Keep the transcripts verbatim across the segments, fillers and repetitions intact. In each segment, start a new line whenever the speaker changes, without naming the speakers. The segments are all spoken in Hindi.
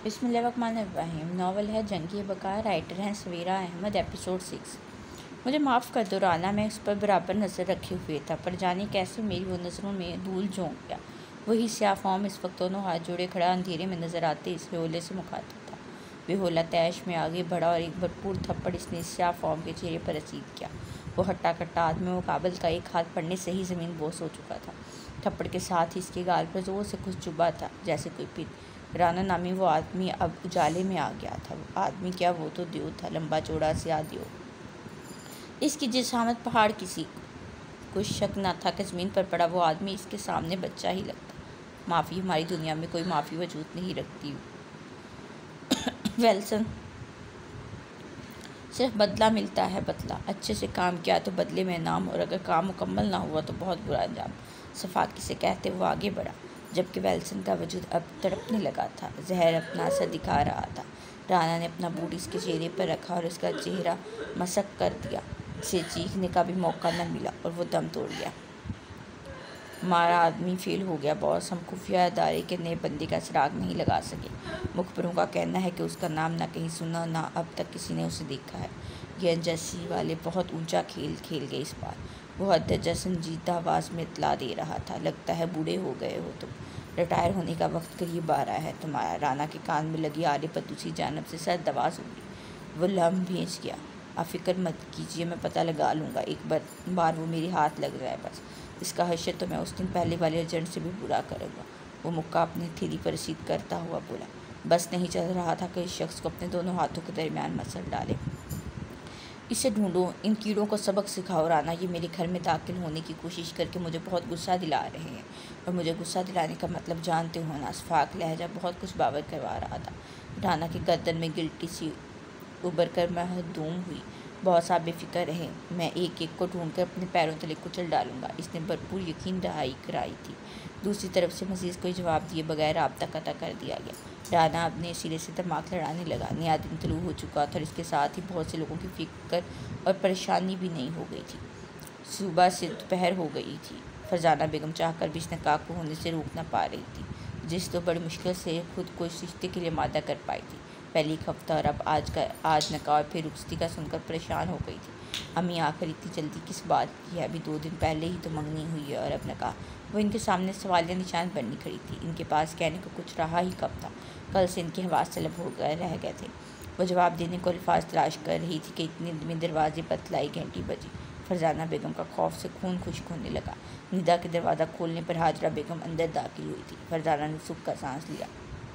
बिस्मिल्लाहिर्रहमानिर्रहीम। नावल है जंगी बका, राइटर हैं सवेरा अहमद। Episode six. मुझे माफ़ कर दो राना, मैं उस पर बराबर नज़र रखे हुए था, पर जाने कैसे मेरी वो नज़रों में धूल झोंक गया। वही स्याह फॉर्म इस वक्त दोनों हाथ जोड़े खड़ा अंधेरे में नज़र आते इस बेहोले से मुखातिब था। बेहोला तैश में आगे बढ़ा और एक भरपूर थप्पड़ इसने इस स्याह फॉर्म के चेहरे पर रसीद किया। वो हट्टा कट्टा आदमी मुकाबल का एक हाथ पड़ने से ही ज़मीन बोस हो चुका था। थप्पड़ के साथ ही इसके गाल पर जोर से कुछ चुभा था, जैसे कोई पिन। राना नामी वो आदमी अब उजाले में आ गया था। वो आदमी क्या, वो तो दियो था, लंबा चौड़ा सिया दियो। इसकी जिसामत पहाड़ किसी कुछ शक न था कि ज़मीन पर पड़ा वो आदमी इसके सामने बच्चा ही लगता। माफ़ी हमारी दुनिया में कोई माफ़ी वजूद नहीं रखती। वेल्सन, सिर्फ बदला मिलता है, बदला। अच्छे से काम किया तो बदले में इनाम, और अगर काम मुकम्मल ना हुआ तो बहुत बुरा अंजाम। सफाकी से कहते वो आगे बढ़ा, जबकि वेल्सन का वजूद अब तड़पने लगा था। जहर अपना असर दिखा रहा था। राना ने अपना बूट इसके चेहरे पर रखा और उसका चेहरा मसक कर दिया। इसे चीखने का भी मौका न मिला और वो दम तोड़ गया। हमारा आदमी फेल हो गया बॉस, हम खुफिया अदारे के नए बंदे का सुराग नहीं लगा सके। मुखबरों का कहना है कि उसका नाम ना कहीं सुना, ना अब तक किसी ने उसे देखा है। ये अनजसी वाले बहुत ऊंचा खेल खेल गए इस बार। वो हद संजीदा आवाज़ में इतला दे रहा था, लगता है बूढ़े हो गए हो तुम, रिटायर होने का वक्त करीब आ रहा है तुम्हारा। राना के कान में लगी आरे पर दूसरी जानब से सर्द आवाज़ उगली। वो लम्ब भेज गया, आप फिक्र मत कीजिए, मैं पता लगा लूँगा। एक बार बार वो मेरे हाथ लग जाए बस। इसका हशर तो मैं उस दिन पहले वाले एजेंट से भी बुरा करूँगा। वो मुक्का अपनी थैली पर रसीद करता हुआ बोला। बस नहीं चल रहा था कि इस शख्स को अपने दोनों हाथों के दरमियान मसल डाले। इसे ढूंढो, इन कीड़ों को सबक सिखाओ। राना, ये मेरे घर में दाखिल होने की कोशिश करके मुझे बहुत गुस्सा दिला रहे हैं, और मुझे गुस्सा दिलाने का मतलब जानते हो ना। सफाक लहजा बहुत कुछ बावर करवा रहा था। राना की गर्दन में गिल्टी सी उबर कर महदूम हुई। बहुत सा बेफिक्र रहे, मैं एक एक को ढूंढकर अपने पैरों तले कुचल डालूंगा। इसने भरपूर यकीन दहाई कराई थी। दूसरी तरफ से मजीद कोई जवाब दिए बगैर राब्ता कता कर दिया गया। राना अपने सिरे से दिमाग लड़ाने लगा। नया दिन तलू हो चुका था और इसके साथ ही बहुत से लोगों की फिक्र और परेशानी भी नहीं हो गई थी। सुबह से दोपहर हो गई थी। फरजाना बेगम चाहकर भी इस नकाह को होने से रोक ना पा रही थी, जिस तो बड़ी मुश्किल से खुद को इस रिश्ते के लिए मादा कर पाई थी। पहली एक हफ्ता और अब आज का आज नकाह और फिर रुखसती का सुनकर परेशान हो गई थी। अम्मी आखिर इतनी जल्दी किस बात की है? अभी दो दिन पहले ही तो मंगनी हुई है, और अब नकाह। वो इनके सामने सवालिया निशान बननी खड़ी थी। इनके पास कहने को कुछ रहा ही कब था? कल से इनके हवास तलब हो गए रह गए थे। वो जवाब देने को अल्फाज तलाश कर रही थी कि इतने में दरवाजे पर तलाई घंटी बजी। फरजाना बेगम का खौफ से खून खुश्क होने लगा। निदा के दरवाज़ा खोलने पर हाजरा बेगम अंदर दाखिल हुई थी। फरजाना ने सुख का सांस लिया।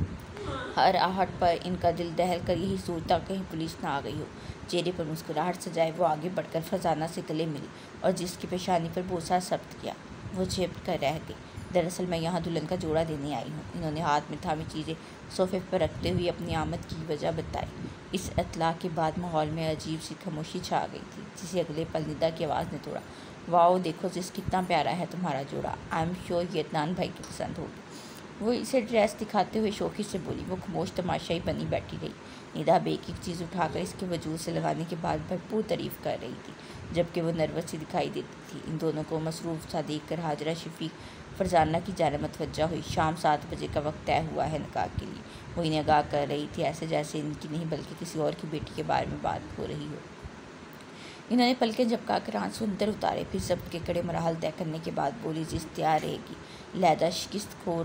हर आहट पर इनका दिल दहल कर यही सोचता कहीं पुलिस ना आ गई हो। चेहरे पर मुस्कुराहट सजाए वो आगे बढ़कर फरजाना से गले मिली और जिसकी पेशानी पर बोसा जब्त किया। वो झेप कर रह गई। दरअसल मैं यहाँ दुल्हन का जोड़ा देने आई हूँ। इन्होंने हाथ में थामी चीज़ें सोफे पर रखते हुए अपनी आमद की वजह बताई। इस इत्तला के बाद माहौल में अजीब सी खामोशी छा गई थी, जिसे अगले पल निदा की आवाज़ ने तोड़ा। वाओ, देखो जिस कितना प्यारा है तुम्हारा जोड़ा। आई एम श्योर ये अदनान भाई की पसंद होगी। वो इसे ड्रेस दिखाते हुए शौकी से बोली। वो खामोश तमाशाई बनी बैठी रही। निदा बेक एक चीज़ उठाकर इसके वजूद से लगाने के बाद भरपूर तारीफ़ कर रही थी, जबकि वो नर्वस सी दिखाई देती थी। इन दोनों को मसरूफ़ सा देख कर हाजरा शफीक फरजाना की जानिब मतवज्जा हुई। शाम सात बजे का वक्त तय हुआ है नकाह के लिए। वो इन्हें आगाह कर रही थी, ऐसे जैसे इनकी नहीं बल्कि किसी और की बेटी के बारे में बात हो रही हो। इन्होंने पलकें झपका कर आंसू अंदर उतारे, फिर जब्त के कड़े मराहल तय करने के बाद बोली, जिस तैयार रहेगी। लहदा शिकस्त खोर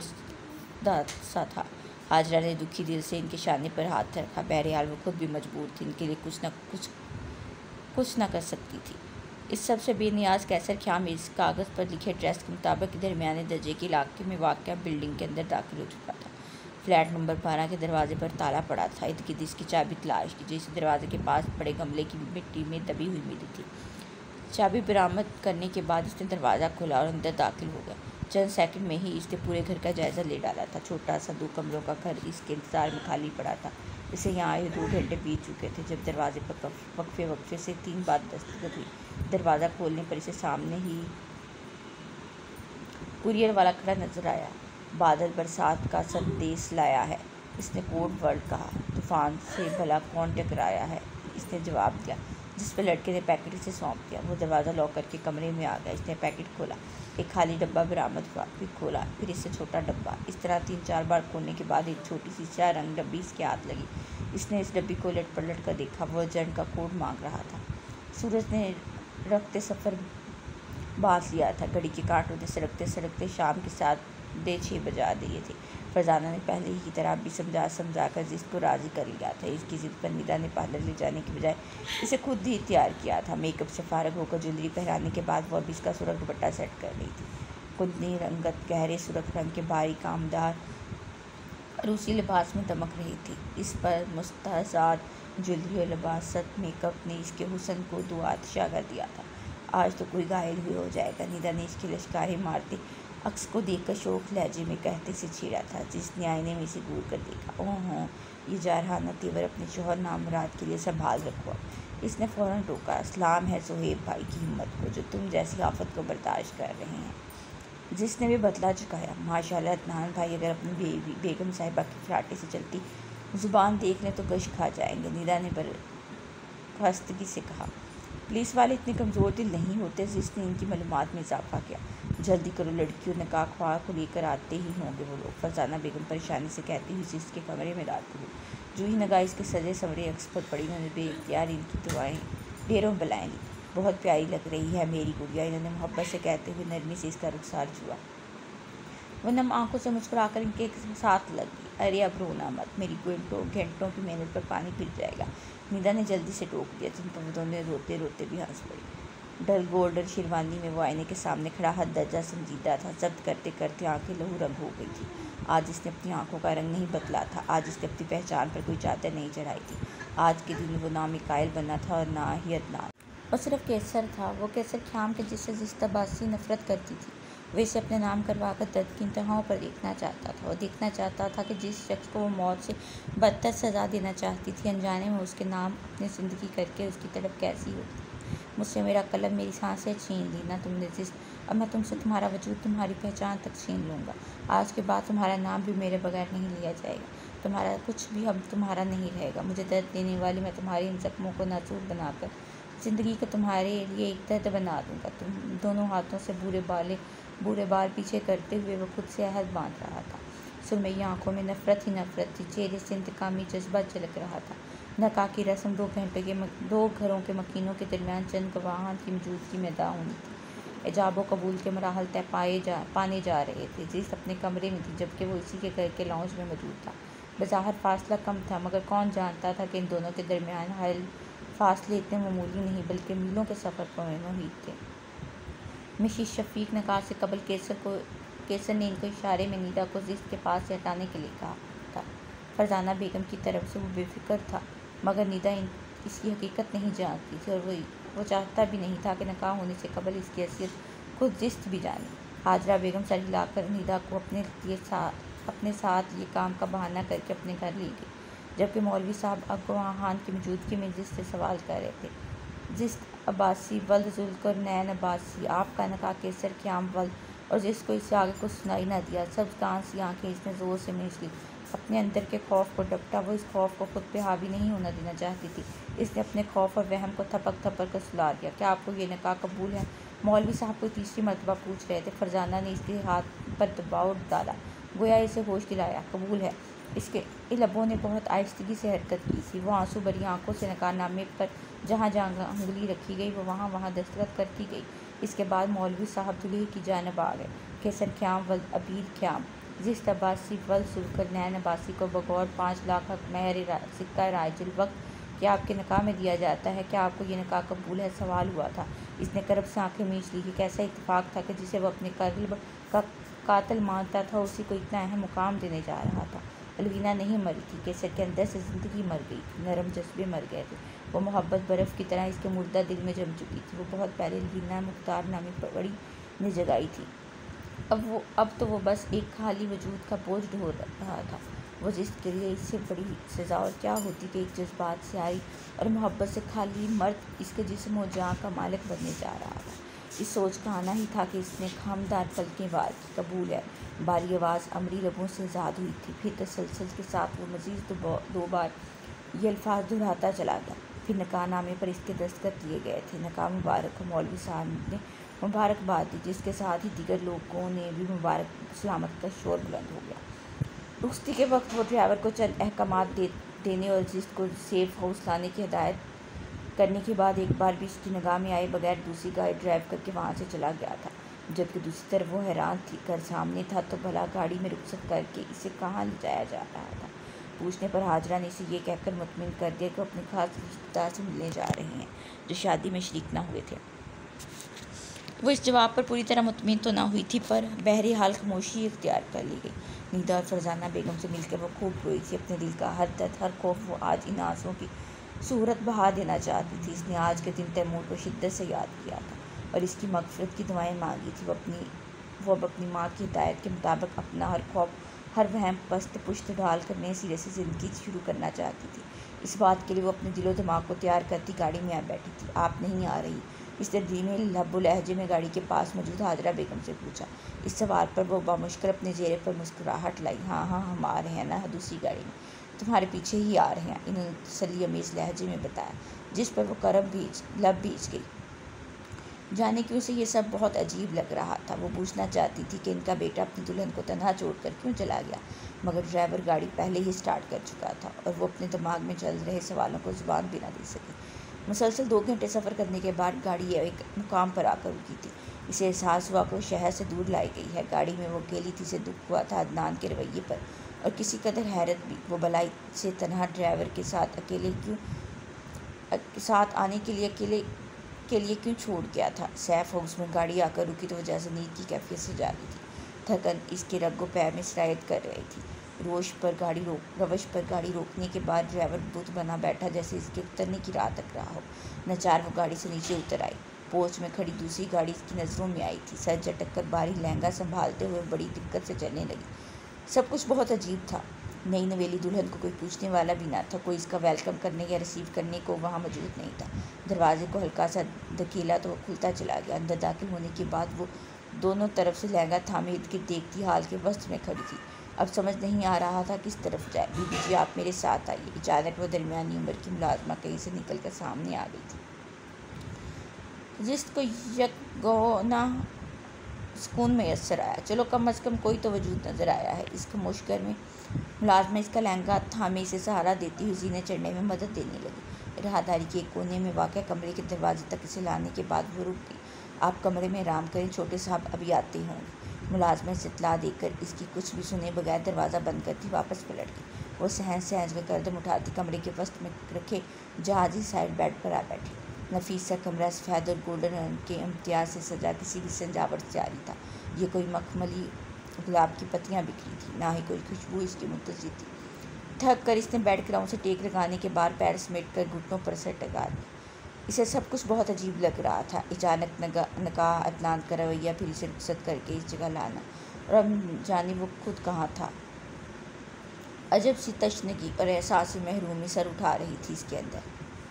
सा था। हाजरा ने दुखी दिल से इनके शाने पर हाथ रखा। बहरहाल वो खुद भी मजबूर थी, इनके लिए कुछ न कुछ कुछ न कर सकती थी। इस सबसे बेनियाज कैसर ख्याम इस कागज़ पर लिखे ड्रेस के मुताबिक दरमियाने दर्जे के इलाके में वाक़या बिल्डिंग के अंदर दाखिल हो चुका था। फ्लैट नंबर बारह के दरवाजे पर ताला पड़ा था। इर्द गिर्द इसकी चाबी तलाश की, जिसे दरवाजे के पास पड़े गमले की मिट्टी में दबी हुई मिली थी। चाबी बरामद करने के बाद इसने दरवाज़ा खोला और अंदर दाखिल हो गया। चंद सेकंड में ही इसने पूरे घर का जायज़ा ले डाला था। छोटा सा दो कमरों का घर इसके इंतज़ार में खाली पड़ा था। इसे यहाँ आए दो घंटे बीत चुके थे जब दरवाजे पर वक्फे वक्फे से तीन बार दस्तक हुई। दरवाज़ा खोलने पर इसे सामने ही कुरियर वाला खड़ा नजर आया। बादल बरसात का संदेश लाया है, इसने कोड वर्ड कहा। तूफ़ान से भला कौन टकराया है? इसने जवाब दिया। जिस पर लड़के ने पैकेट इसे सौंप दिया। वो दरवाज़ा लॉक करके कमरे में आ गया। इसने पैकेट खोला, एक खाली डब्बा बरामद हुआ, फिर खोला, फिर इससे छोटा डब्बा। इस तरह तीन चार बार खोलने के बाद एक छोटी सी स्याह रंग डब्बी इसके हाथ लगी। इसने इस डब्बी को उलट पलट कर देखा। वह जन का कोड मांग रहा था। सूरज ने रखते सफ़र बांध लिया था। घड़ी के कांटों ने सड़कते सड़कते शाम के सात डे छः बजा दिए थे। फरजाना ने पहले ही की तरह भी समझा समझा कर जिसको राज़ी कर लिया था। इसकी जिद पर निदा ने पार्लर ले जाने की बजाय इसे खुद ही तैयार किया था। मेकअप से फारग होकर ज्वेलरी पहनाने के बाद वह भी इसका सुरख दुपट्टा सेट कर रही थी। कुंदनी रंगत गहरे सुरख रंग के भारी कामदार रूसी लिबास में दमक रही थी। इस पर मुस्तहज़ात ज्वेलरी और लिबासत मेकअप ने इसके हुस्न को दो आतिशा कर दिया था। आज तो कोई घायल भी हो जाएगा, निदा ने इसकी लश्कारें मारते अक्स को देखकर शोक लहजे में कहते से छेड़ा था, जिसने आईने में से घूर कर देखा। ओह हो, ये जारहाना तेवर अपने शौहर नामुराद के लिए संभाल रखो। इसने फ़ौरन टोका, सलाम है सुहेब भाई की हिम्मत को, जो तुम जैसी आफत को बर्दाश्त कर रहे हैं। जिसने भी बदला चुकाया। माशाल्लाह अदनान भाई अगर अपनी बेबी बेगम साहिबा के फराटे से चलती ज़ुबान देख लें तो गश खा जाएंगे। निदा ने बरखस्तगी से कहा, पुलिस वाले इतने कमज़ोर दिल नहीं होते। जिसने इनकी मालूमात में इजाफा किया। जल्दी करो, लड़कियों ने कहा ख्वाह को लेकर आते ही होंगे वो लोग। फरजाना बेगम परेशानी से कहती हुई जिसके कमरे में दाखिल हुई। जो ही नगाह इसके सजे सवरे अक्स पर पड़ी, उन्होंने बेख्तियार इनकी दुआएं ढेरों बलाएं ली। बहुत प्यारी लग रही है मेरी गुड़िया, इन्होंने मोहब्बत से कहते हुए नरमी से इसका रुखसार छुआ। वह नम आंखों से मुस्कुराकर इनके साथ लग गई। अरे अब रोना मत, मेरी घंटों घंटों की मेहनत पर पानी फिर जाएगा। निदा ने जल्दी से टोक दिया, जिन पर दोनों रोते रोते भी हंस पड़ी। डल गोल्डन शेरवानी में वो आईने के सामने खड़ा हद दर्जा संजीदा था। जब्त करते करते आंखें लहू रंग हो गई थी। आज इसने अपनी आंखों का रंग नहीं बदला था। आज इसने अपनी पहचान पर कोई चादर नहीं चढ़ाई थी। आज के दिन वो ना मिकाइल बना था और ना ही अदनान। और सिर्फ कैसर था, वो कैसर ख्याम के जिससे जिस्तबासी नफरत करती थी। वह इसे अपने नाम करवाकर दर्द की इंतहाओं पर देखना चाहता था। वो देखना चाहता था कि जिस शख्स को वो मौत से बदतर सज़ा देना चाहती थी, अनजाने में उसके नाम अपनी ज़िंदगी करके उसकी तड़प कैसी होती। मुझसे मेरा कलम, मेरी सांसें छीन ली ना तुमने जिस, अब मैं तुमसे तुम्हारा वजूद, तुम्हारी पहचान तक छीन लूँगा। आज के बाद तुम्हारा नाम भी मेरे बगैर नहीं लिया जाएगा। तुम्हारा कुछ भी अब तुम्हारा नहीं रहेगा। मुझे दर्द देने वाली मैं तुम्हारी इन जख्मों को नासूर बनाकर ज़िंदगी को तुम्हारे लिए एक दर्द बना दूँगा। तुम दोनों हाथों से बुरे बाले बुरे बाल पीछे करते हुए वो खुद से अहद बांध रहा था। सुरमई आंखों में नफरत ही नफरत थी। चेहरे से इंतकामी जज्बा झलक रहा था। नका की रस्म दो घंटे के दो घरों के मकीनों के दरमियान चंद गवाहान की मौजूदगी में अदा होनी थी। एजाब व कबूल के मराहल तय पाए जा पाने जा रहे थे। जिस अपने कमरे में थी, जबकि वो इसी के घर के लाउंज में मौजूद था। बज़ाहिर फासला कम था, मगर कौन जानता था कि इन दोनों के दरमियान हाल फासले इतने मामूली नहीं बल्कि मीलों के सफ़र पर मुहित थे। मिशिश शफीक नकार से कबल केसर को केसर ने इनको इशारे में नीदा को जिस के पास से हटाने के लिए कहा था। फरजाना बेगम की तरफ से वो बेफिक्र था, मगर नीदा इन इसकी हकीकत नहीं जानती थी और वो वो चाहता भी नहीं था कि नकाह होने से कबल इसकी हैसियत खुद जिस्त भी जाने। हाजरा बेगम सर हिलाकर नीदा को अपने लिए साथ अपने साथ ये काम का बहाना करके अपने घर ले गई, जबकि मौलवी साहब अगवाहान की मौजूदगी में जिस से सवाल कर रहे थे। जिस अब्बासी वल्द जुल्कर नैन अब्बासी, आपका नका केसर क़याम वल्द, और जिसको इससे आगे कुछ सुनाई ना दिया। सब कान सी आँखें इसने ज़ोर से मींच ली। अपने अंदर के खौफ को डपटा। वो इस खौफ को खुद पे हावी नहीं होना देना चाहती थी। इसने अपने खौफ और वहम को थपक थपक कर सुला दिया। क्या आपको ये निकाह कबूल है? मौलवी साहब को तीसरी मरतबा पूछ रहे थे। फरजाना ने इसके हाथ पर दबाव डाला, गोया इसे होश दिलाया। कबूल है। इसके लबों ने बहुत आहिस्तगी से हरकत की थी। वो आंसू भरी आंखों से नकारनामे पर जहाँ जहाँ उंगली रखी गई वो वहाँ वहाँ दस्तखत करती गई। इसके बाद मौलवी साहब दूल्हे की जानिब आ गए। केसर क़याम वल्द अबीर क़याम, जिस अब्बासी वल्द जुल्कर नैन अब्बासी को बगौर पाँच लाख हक महर रा, सिक्का राजुल वक्त क्या आपके निकाह में दिया जाता है? क्या आपको ये निकाह कबूल है? सवाल हुआ था। इसने करब से आंखें मींच ली कि कैसा इत्तेफाक था कि जिसे वह अपने कल्ब का कातिल मानता था, उसी को इतना अहम मुकाम देने जा रहा था। अलवीना नहीं मरी थी, केसर के अंदर से ज़िंदगी मर गई थी। नरम जज्बे मर गए थे। वो मोहब्बत बर्फ़ की तरह इसके मुर्दा दिल में जम चुकी थी। वो बहुत पहले अलवीना मुख्तार नामी बड़ी ने जगाई थी। अब वो अब तो वो बस एक खाली वजूद का बोझ ढो रहा था। वो जिसके लिए इससे बड़ी सज़ा और क्या होती कि एक जज्बात से आई और मोहब्बत से खाली मर्द इसके जिस्म और जान का मालिक बनने जा रहा था। इस सोच का आना ही था कि इसने खामदार पलकें वार की। कबूल है। बारी आवाज़ अमरी लबों से आज़ाद हुई थी। फिर तसलसल के साथ वो मज़ीद दो, दो बार ये अल्फाज दोहराता चला गया। फिर नकाहनामे पर इसके दस्तखत दिए गए थे। नकाह मुबारक को मौलवी साहब ने मुबारकबाद दी, जिसके साथ ही दीगर लोगों ने भी मुबारक सलामत का शोर बुलंद हो गया। रुखसती के वक्त वो ड्राइवर को चंद अहकामात दे, देने और जिस्ट को सेफ हाउस लाने की हिदायत करने के बाद एक बार भी उसकी निगाह में आए बगैर दूसरी गाड़ी ड्राइव करके वहाँ से चला गया था। जबकि दूसरी तरफ वो हैरान थी, घर सामने था तो भला गाड़ी में रुखसत करके इसे कहाँ ले जाया जा रहा था। पूछने पर हाजरा ने इसे ये कहकर मुतमिन कर दिया कि अपने खास रिश्तेदार से मिलने जा रहे हैं जो शादी में शरीक न हुए थे। वो इस जवाब पर पूरी तरह मुतमिन तो ना हुई थी, पर बहरहाल खामोशी इख्तियार कर ली गई। नीदा और फरजाना बेगम से मिलकर वो खूब रोई थी। अपने दिल का हर दर्द, हर खौफ वो आज इन आंसुओं की सूरत बहा देना चाहती थी। इसने आज के दिन तैमूर को शिद्दत से याद किया था और इसकी मग़फ़िरत की दुआएं मांगी थी। वो अपनी वो अब अपनी माँ की हिदायत के मुताबिक अपना हर खौफ, हर वहम पस्त पुश्त डाल कर नए सिरे से ज़िंदगी शुरू करना चाहती थी। इस बात के लिए वो अपने दिलो दिमाग को तैयार करती गाड़ी में आ बैठी थी। आप नहीं आ रही? इसने धीमे लहब लहजे में गाड़ी के पास मौजूद हाजरा बेगम से पूछा। इस सवाल पर वो बामुश्किल अपने चेहरे पर मुस्कुराहट लाई। हाँ हाँ हम आ रहे हैं ना, दूसरी गाड़ी में तुम्हारे पीछे ही आ रहे हैं, इन्होंने तसल्ली अमीज़ लहजे में बताया, जिस पर वो करब बीच लब बीच गई। जाने कि उसे ये सब बहुत अजीब लग रहा था। वो पूछना चाहती थी कि इनका बेटा अपनी दुल्हन को तन्हा छोड़कर क्यों चला गया, मगर ड्राइवर गाड़ी पहले ही स्टार्ट कर चुका था और वो अपने दिमाग में चल रहे सवालों को ज़ुबान भी ना दे सकी। मुसलसल दो घंटे सफ़र करने के बाद गाड़ी एक मुकाम पर आकर रुकी थी। इसे एहसास हुआ कि वो शहर से दूर लाई गई है। गाड़ी में वो अकेली थी से दुख हुआ था अदनान के रवैये पर और किसी कदर हैरत भी। वो भलाई से तन्हा ड्राइवर के साथ अकेले क्यों साथ आने के लिए अकेले के लिए क्यों छोड़ गया था। सैफ हाउस में गाड़ी आकर रुकी तो वह जैसे नींद की कैफियत से जागी थी। थकन इसके रगो पैर में सरायत कर रही थी। रोश पर गाड़ी रोक रवश पर गाड़ी रोकने के बाद ड्राइवर बुत बना बैठा, जैसे इसके उतरने की राह तक रहा हो। नचार वो गाड़ी से नीचे उतर आई। पोच में खड़ी दूसरी गाड़ी इसकी नज़रों में आई थी। सर झटक कर बारी लहंगा संभालते हुए बड़ी दिक्कत से चलने लगी। सब कुछ बहुत अजीब था। नई नवेली दुल्हन को कोई पूछने वाला भी ना था। कोई इसका वेलकम करने या रिसीव करने को वहाँ मौजूद नहीं था। दरवाजे को हल्का सा धकेला तो वो खुलता चला गया। अंदर दाखिल होने के बाद वो दोनों तरफ से लहंगा थामे इर्द गिर्द देखती हाल के वस्त्र में खड़ी थी। अब समझ नहीं आ रहा था किस तरफ जाए। बीबी जी आप मेरे साथ आइए। अचानक वो दरमियानी उम्र की मुलाजमा कहीं से निकल कर सामने आ गई थी, जिसको यकगोना सुकून मैसर आया। चलो कम अज़ कम कोई तो वजूद नज़र आया है। इस खामोश घर में मुलाजमा इसका लहंगा थामे से सहारा देती हुई जीने चढ़ने में मदद देने लगी। राहदारी के एक कोने में वाक़ कमरे के दरवाजे तक इसे लाने के बाद वो रुक गई। आप कमरे में आराम करें, छोटे साहब अभी आते होंगे। मुलाजमा से इत्तला देकर इसकी कुछ भी सुने बगैर दरवाज़ा बंद करती वापस पलट गई। वो सहज सहज कर कदम उठाती कमरे के वस्त में रखे जहाजी साइड बेड पर आ बैठी। नफीस सा कमरा सफ़ेद और गोल्डन रंग के इम्तियाज से सजा किसी भी सजावट से जारी था। ये कोई मखमली गुलाब की पत्तियां बिखरी थी, ना ही कोई खुशबू इसकी मुंतज़िर थी। थक कर इसने बेड क्राउन से टेक लगाने के बाद पैर समेट कर घुटनों पर सर टका दी। इसे सब कुछ बहुत अजीब लग रहा था। अचानक नकाह, अदनान का रवैया, फिर इसे रुखसत करके इस जगह लाना, और अब जाने वो खुद कहाँ था। अजब सी तशनगी और एहसास महरूमी सर उठा रही थी इसके अंदर।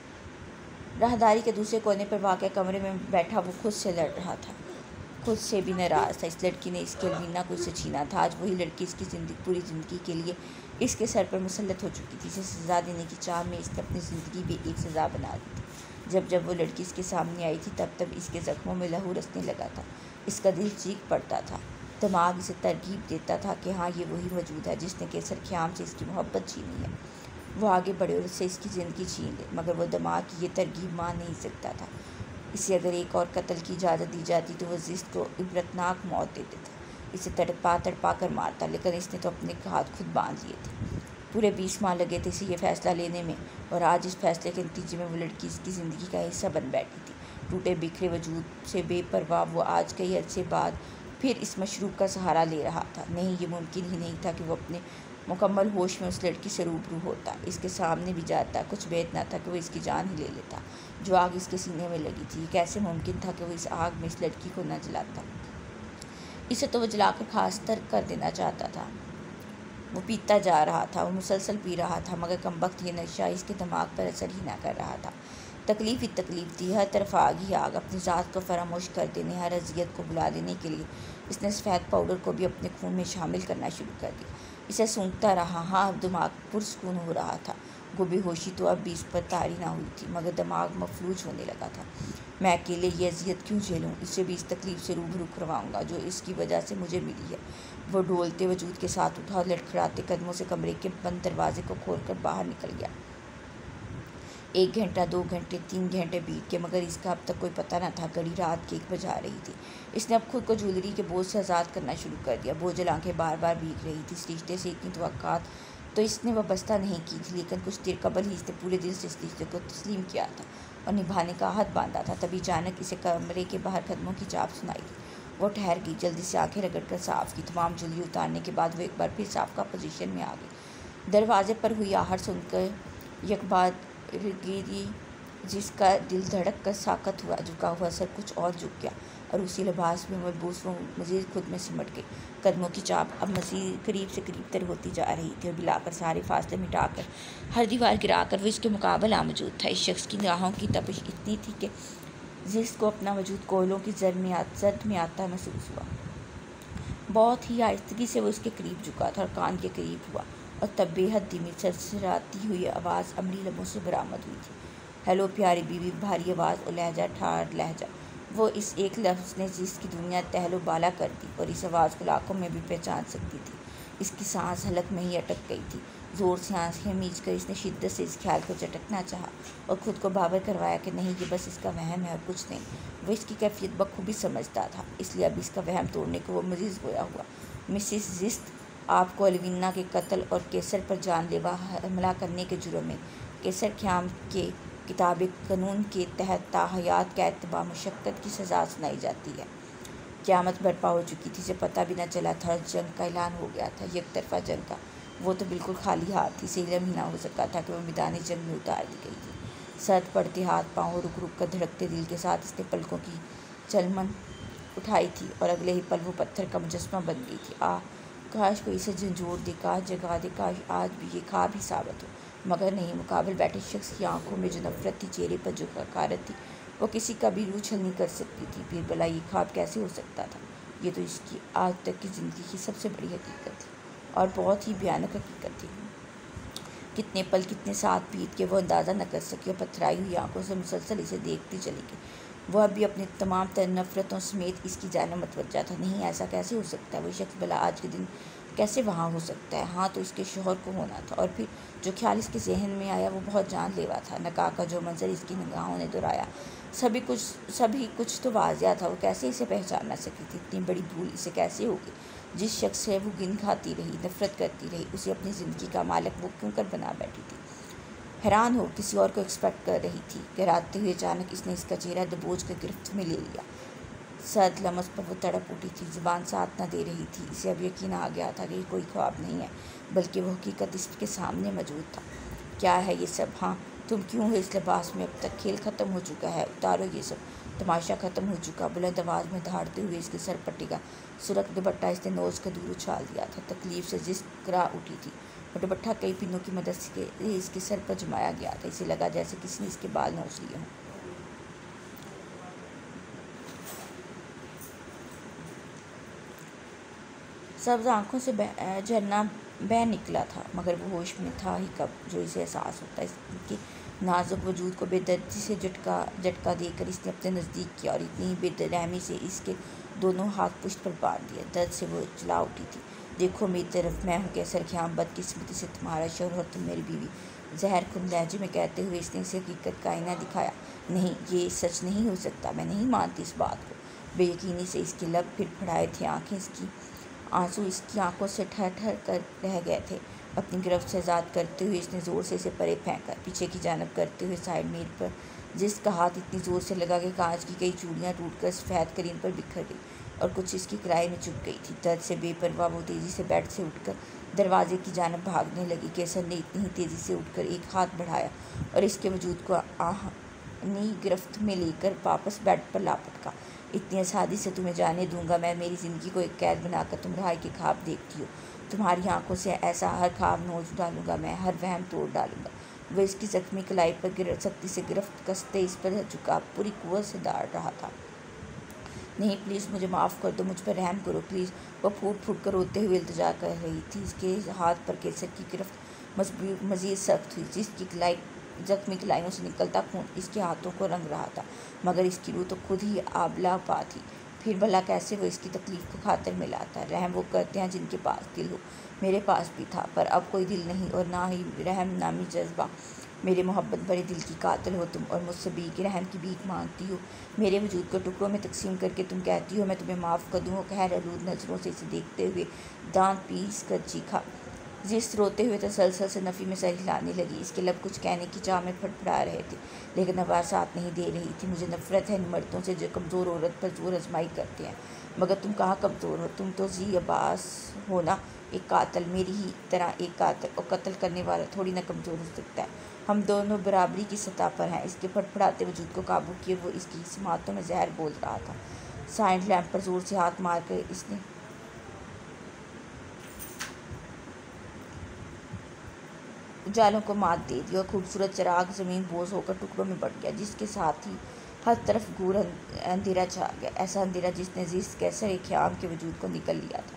राहदारी के दूसरे कोने पर वाक़ कमरे में बैठा वो खुद से लड़ रहा था, खुद से भी नाराज़ था। इस लड़की ने इसके अलवीना कुछ से छीना था। आज वही लड़की इसकी ज़िंदगी पूरी ज़िंदगी के लिए इसके सर पर मुसल्लत हो चुकी थी। इसे सज़ा देने की चाह में इसने अपनी ज़िंदगी भी एक सज़ा बना दी थी। जब जब वो लड़की इसके सामने आई थी तब तब इसके ज़ख्मों में लहू रसने लगा था। इसका दिल चीख पड़ता था। दिमाग इसे तरगीब देता था कि हाँ ये वही मौजूद है जिसने केसर ख्याम से इसकी मोहब्बत छीनी है। वो आगे बढ़े और उससे इसकी ज़िंदगी छीन ले, मगर वो दिमाग की ये तरगीब मान नहीं सकता था। इसे अगर एक और कत्ल की इजाज़त दी जाती तो वह जिस्त को इबरतनाक मौत दे देता। इसे तड़पा तड़पा कर मारता, लेकिन इसने तो अपने हाथ खुद बांध लिए थे। पूरे बीस माह लगे थे इसे ये फ़ैसला लेने में, और आज इस फैसले के नतीजे में वो लड़की इसकी ज़िंदगी का हिस्सा बन बैठी थी। टूटे बिखरे वजूद से बेपरवाह वो आज कई अरसे बाद फिर इस मशरूब का सहारा ले रहा था। नहीं, ये मुमकिन ही नहीं था कि वो अपने मुकम्मल होश में उस लड़की से रूबरू होता, इसके सामने भी जाता। कुछ बेद ना था कि वो इसकी जान ही ले लेता। जो आग इसके सीने में लगी थी, कैसे मुमकिन था कि वो इस आग में इस लड़की को न जलाता। इसे तो वो जलाकर खासतर कर देना चाहता था। वो पीता जा रहा था, वो मुसलसल पी रहा था, मगर कमबख्त ये नशा इसके दिमाग पर असर ही ना कर रहा था। तकलीफ़ ही तकलीफ़ थी, हर तरफ आग ही आग। अपनी ज़ात को फरामोश कर देने, हर अजियत को बुला देने के लिए इसने सफ़ेद पाउडर को भी अपने खून में शामिल करना शुरू कर दिया। इसे सूंघता रहा। हाँ, दिमाग पुरस्कून हो रहा था। वो बेहोशी तो अब भी इस पर तारी ना हुई थी, मगर दिमाग मफलूज होने लगा था। मैं अकेले ये अजियत क्यों झेलूँ? इससे भी इस तकलीफ से रूबरू करवाऊँगा जो इसकी वजह से मुझे मिली है। वो डोलते वजूद के साथ उठा और लड़खड़ाते कदमों से कमरे के बंद दरवाजे को खोलकर बाहर निकल गया। एक घंटा, दो घंटे, तीन घंटे बीत गए, मगर इसका अब तक कोई पता न था। घड़ी रात के एक बजा रही थी। इसने अब खुद को ज्वेलरी के बोझ से आज़ाद करना शुरू कर दिया। बोझल आंखें बार बार भीग रही थी। इस रिश्ते से इतनी तवक्कात तो इसने वाबस्ता नहीं की थी, लेकिन कुछ देर कबल ही इसने पूरे दिल से इस रिश्ते को तस्लीम किया था और निभाने का अहद बांधा था। तभी अचानक इसे कमरे के बाहर कदमों की चाप सुनाई दी। वो ठहर गई, जल्दी से आंखें रगड़कर साफ की। तमाम ज्वेलरी उतारने के बाद वो एक बार फिर साफका पोजीशन में आ गई। दरवाजे पर हुई आहट सुनकर यकबारगी जिसका दिल धड़क कर साकत हुआ, झुका हुआ सर कुछ और झुक गया और उसी लिबास में मलबूस वो मज़ीद खुद में सिमट गई। कदमों की चाप अब मज़ीद करीब से करीब तर होती जा रही थी और बिलाकर सारे फासले मिटाकर, हर दीवार गिराकर वो इसके मुकाबला मौजूद था। इस शख्स की निगाहों की तपिश इतनी थी कि जिसको अपना वजूद कोयलों की जद में जद में आता महसूस हुआ। बहुत ही आहिस्तगी से वो इसके करीब झुका था और कान के करीब हुआ, और तब बेहद धीमी सरसराती हुई आवाज़ अमरी लबों से बरामद हुई थी। हेलो प्यारी बीवी। भारी आवाज़ और लहजा, ठाड़ लहजा। वो इस एक लफ्ज़ ने जिसकी दुनिया तहलो बाला कर दी, और इस आवाज़ को लाखों में भी पहचान सकती थी। इसकी सांस हलक में ही अटक गई थी। ज़ोर से आंखें मीच कर इसने शिद्दत से इस ख्याल को झटकना चाहा और ख़ुद को बाबर करवाया कि नहीं, ये बस इसका वहम है और कुछ नहीं। वो इसकी कैफियत बखूबी समझता था, इसलिए अब इसका वहम तोड़ने को वो मज़ीद गोया हुआ। मिसिस जिस्त, आपको अलविना के कत्ल और केसर पर जानलेवा हमला करने के जुर्म में केसर ख़याम के किताब कानून के तहत ताहयात कैद बा मुशक्क़त की सज़ा सुनाई जाती है। क़यामत बर्पा हो चुकी थी, इसे पता भी न चला था। जंग का ऐलान हो गया था, एक तरफा जंग का। वो तो बिल्कुल खाली हाथ थी। इसे इल्म ही ना हो सका था कि वह मैदान जंग में उतार दी गई थी। सर्द पड़ते हाथ पाँव रुक रुक कर धड़कते दिल के साथ इसने पलकों की चलमन उठाई थी और अगले ही पल वो पत्थर का मुजस्मा बन गई थी। आ काश कोई इसे झंझोर दे, काश जगा दे, काश आज भी ये ख्वाब ही साबित हो। मगर नहीं, मुकाबल बैठे शख्स की आंखों में जो नफरत थी, चेहरे पर जो हकारत थी, वो किसी का भी रूह छल नहीं कर सकती थी। फिर भला ये ख्वाब कैसे हो सकता था? ये तो इसकी आज तक की ज़िंदगी की सबसे बड़ी हकीकत थी और बहुत ही भयानक हकीकत थी। कितने पल, कितने साथ बीत के वो अंदाज़ा न कर सकी और पथराई हुई आंखों से मुसलसल इसे देखती चली गई। वह भी अपनी तमाम तर नफ़रतों समेत इसकी जान मतवज्जा था। नहीं, ऐसा कैसे हो सकता है? वो शख्स भला आज के दिन कैसे वहाँ हो सकता है? हाँ, तो इसके शोहर को होना था। और फिर जो ख्याल इसके जहन में आया वो बहुत जानलेवा था। नकाह का जो मंजर इसकी निगाहों ने दोहराया, सभी कुछ सभी कुछ तो वाज़िया था। वो कैसे इसे पहचान न सकी थी? इतनी बड़ी भूल इसे कैसे होगी? जिस शख्स से वो गिन खाती रही, नफ़रत करती रही, उसे अपनी ज़िंदगी का मालिक वो क्यों कर बना बैठी थी? हैरान हो किसी और को एक्सपेक्ट कर रही थी। गिराते हुए अचानक इसने इसका चेहरा दबोच कर गिरफ्त में ले लिया। सर्द लम्स पर वो तड़प उठी थी, ज़ुबान साथ न दे रही थी। इसे अब यकीन आ गया था कि ये कोई ख्वाब नहीं है, बल्कि वो हकीकत इसके सामने मौजूद था। क्या है ये सब? हाँ, तुम क्यों हो इस लिबास में? अब तक खेल ख़त्म हो चुका है, उतारो ये सब। तमाशा ख़त्म हो चुका। बुलंद आवाज़ में दहाड़ते हुए इसके सर पट्टी का सुरख दुपट्टा इसने नोज़ का दूर उछाल दिया था। तकलीफ से जिस करा उठी थी। वो दुपट्टा कई पिनों की मदद से इसके सर पर जमाया गया था। इसे लगा जैसे किसी ने इसके बाल नोच लिए हों। सब्ज़ आँखों से झरना बह निकला था, मगर वो होश में था ही कब जो इसे एहसास होता। इसके नाजुक वजूद को बेदर्दी से झटका झटका देकर इसने अपने नज़दीक किया और इतनी ही बेरहमी से इसके दोनों हाथ पुश्त पर बांध दिए। दर्द से वो चिल्ला उठी थी। देखो मेरी तरफ, मैं हूँ कैसर ख़याम, बदकिस्मती से तुम्हारा शौहर और तुम मेरी बीवी। जहर खुन लहजे में कहते हुए इसने इसे हकीकत का आईना दिखाया। नहीं, ये सच नहीं हो सकता। मैं नहीं मानती इस बात को। बेयकीनी से इसके लब फिड़फड़ाए थे। आँखें इसकी आंसू इसकी आंखों से ठहर ठहर कर रह गए थे। अपनी गिरफ्त से आज़ाद करते हुए इसने ज़ोर से इसे परे फेंका, पीछे की जानब करते हुए साइड मेज पर जिसका हाथ इतनी ज़ोर से लगा कि कांच की कई चूड़ियाँ टूटकर सफ़ेद करीन पर बिखर गई और कुछ इसकी कलाई में चुभ गई थी। दर्द से बेपरवाह वो तेज़ी से बेड से उठकर दरवाजे की जानब भागने लगी। केसर ने इतनी ही तेज़ी से उठकर एक हाथ बढ़ाया और इसके वजूद को आहनी गिरफ्त में लेकर वापस बेड पर लापटका। इतनी आसानी से तुम्हें जाने दूंगा मैं? मेरी ज़िंदगी को एक कैद बनाकर तुम रहाई के ख्वाब देखती हो। तुम्हारी आंखों से ऐसा हर ख्वाब नोच डालूंगा मैं, हर वहम तोड़ डालूंगा। वह इसकी ज़ख्मी कलाई पर गिर सख्ती से गिरफ्त कसते इस पर झुका पूरी कुव्वत से दाड़ रहा था। नहीं प्लीज़ मुझे माफ़ कर दो, मुझ पर रहम करो प्लीज़। वह फूट फूट कर रोते हुए इल्तिजा कर रही थी। इसके हाथ पर केसर की गिरफ्त मज़ीद सख्त हुई, जिसकी कलाई जख्मी की लाइनों से निकलता खून इसके हाथों को रंग रहा था, मगर इसकी रूह तो खुद ही आबला पा थी। फिर भला कैसे वो इसकी तकलीफ़ को खातिर मिलाता। रहम वो करते हैं जिनके पास दिल हो। मेरे पास भी था, पर अब कोई दिल नहीं और ना ही रहम नामी जज्बा। मेरे मोहब्बत भरे दिल की कातिल हो तुम, और मुझसे भीख रहम की भीख मांगती हो। मेरे वजूद को टुकड़ों में तकसीम करके तुम कहती हो मैं तुम्हें माफ़ कर दूँ। कहर आलूद नज़रों से इसे देखते हुए दांत पीस कर चीखा। जिस रोते हुए तसलसल से नफ़ी में सर हिलाने लगी। इसके लब कुछ कहने की चाह में फड़फड़ा रहे थे, लेकिन आवाज़ साथ नहीं दे रही थी। मुझे नफ़रत है इन मर्दों से जो कमज़ोर औरत पर जोर आजमाई करते हैं। मगर तुम कहाँ कमज़ोर हो, तुम तो जी अब्बास हो ना, एक कातिल, मेरी ही तरह एक कातिल, और कत्ल करने वाला थोड़ी ना कमज़ोर हो सकता है। हम दोनों बराबरी की सतह पर हैं। इसके फड़फड़ाते वजूद को काबू किए वो इसकी समातों में जहर बोल रहा था। साइड लैंप पर जोर से हाथ मार कर इसने उजालों को मात दे दी और खूबसूरत चिराग ज़मीन बोझ होकर टुकड़ों में बढ़ गया, जिसके साथ ही हर तरफ घूर अंधेरा छा गया। ऐसा अंधेरा जिसने जिस कैसर एक ख्याम के वजूद को निकल लिया था।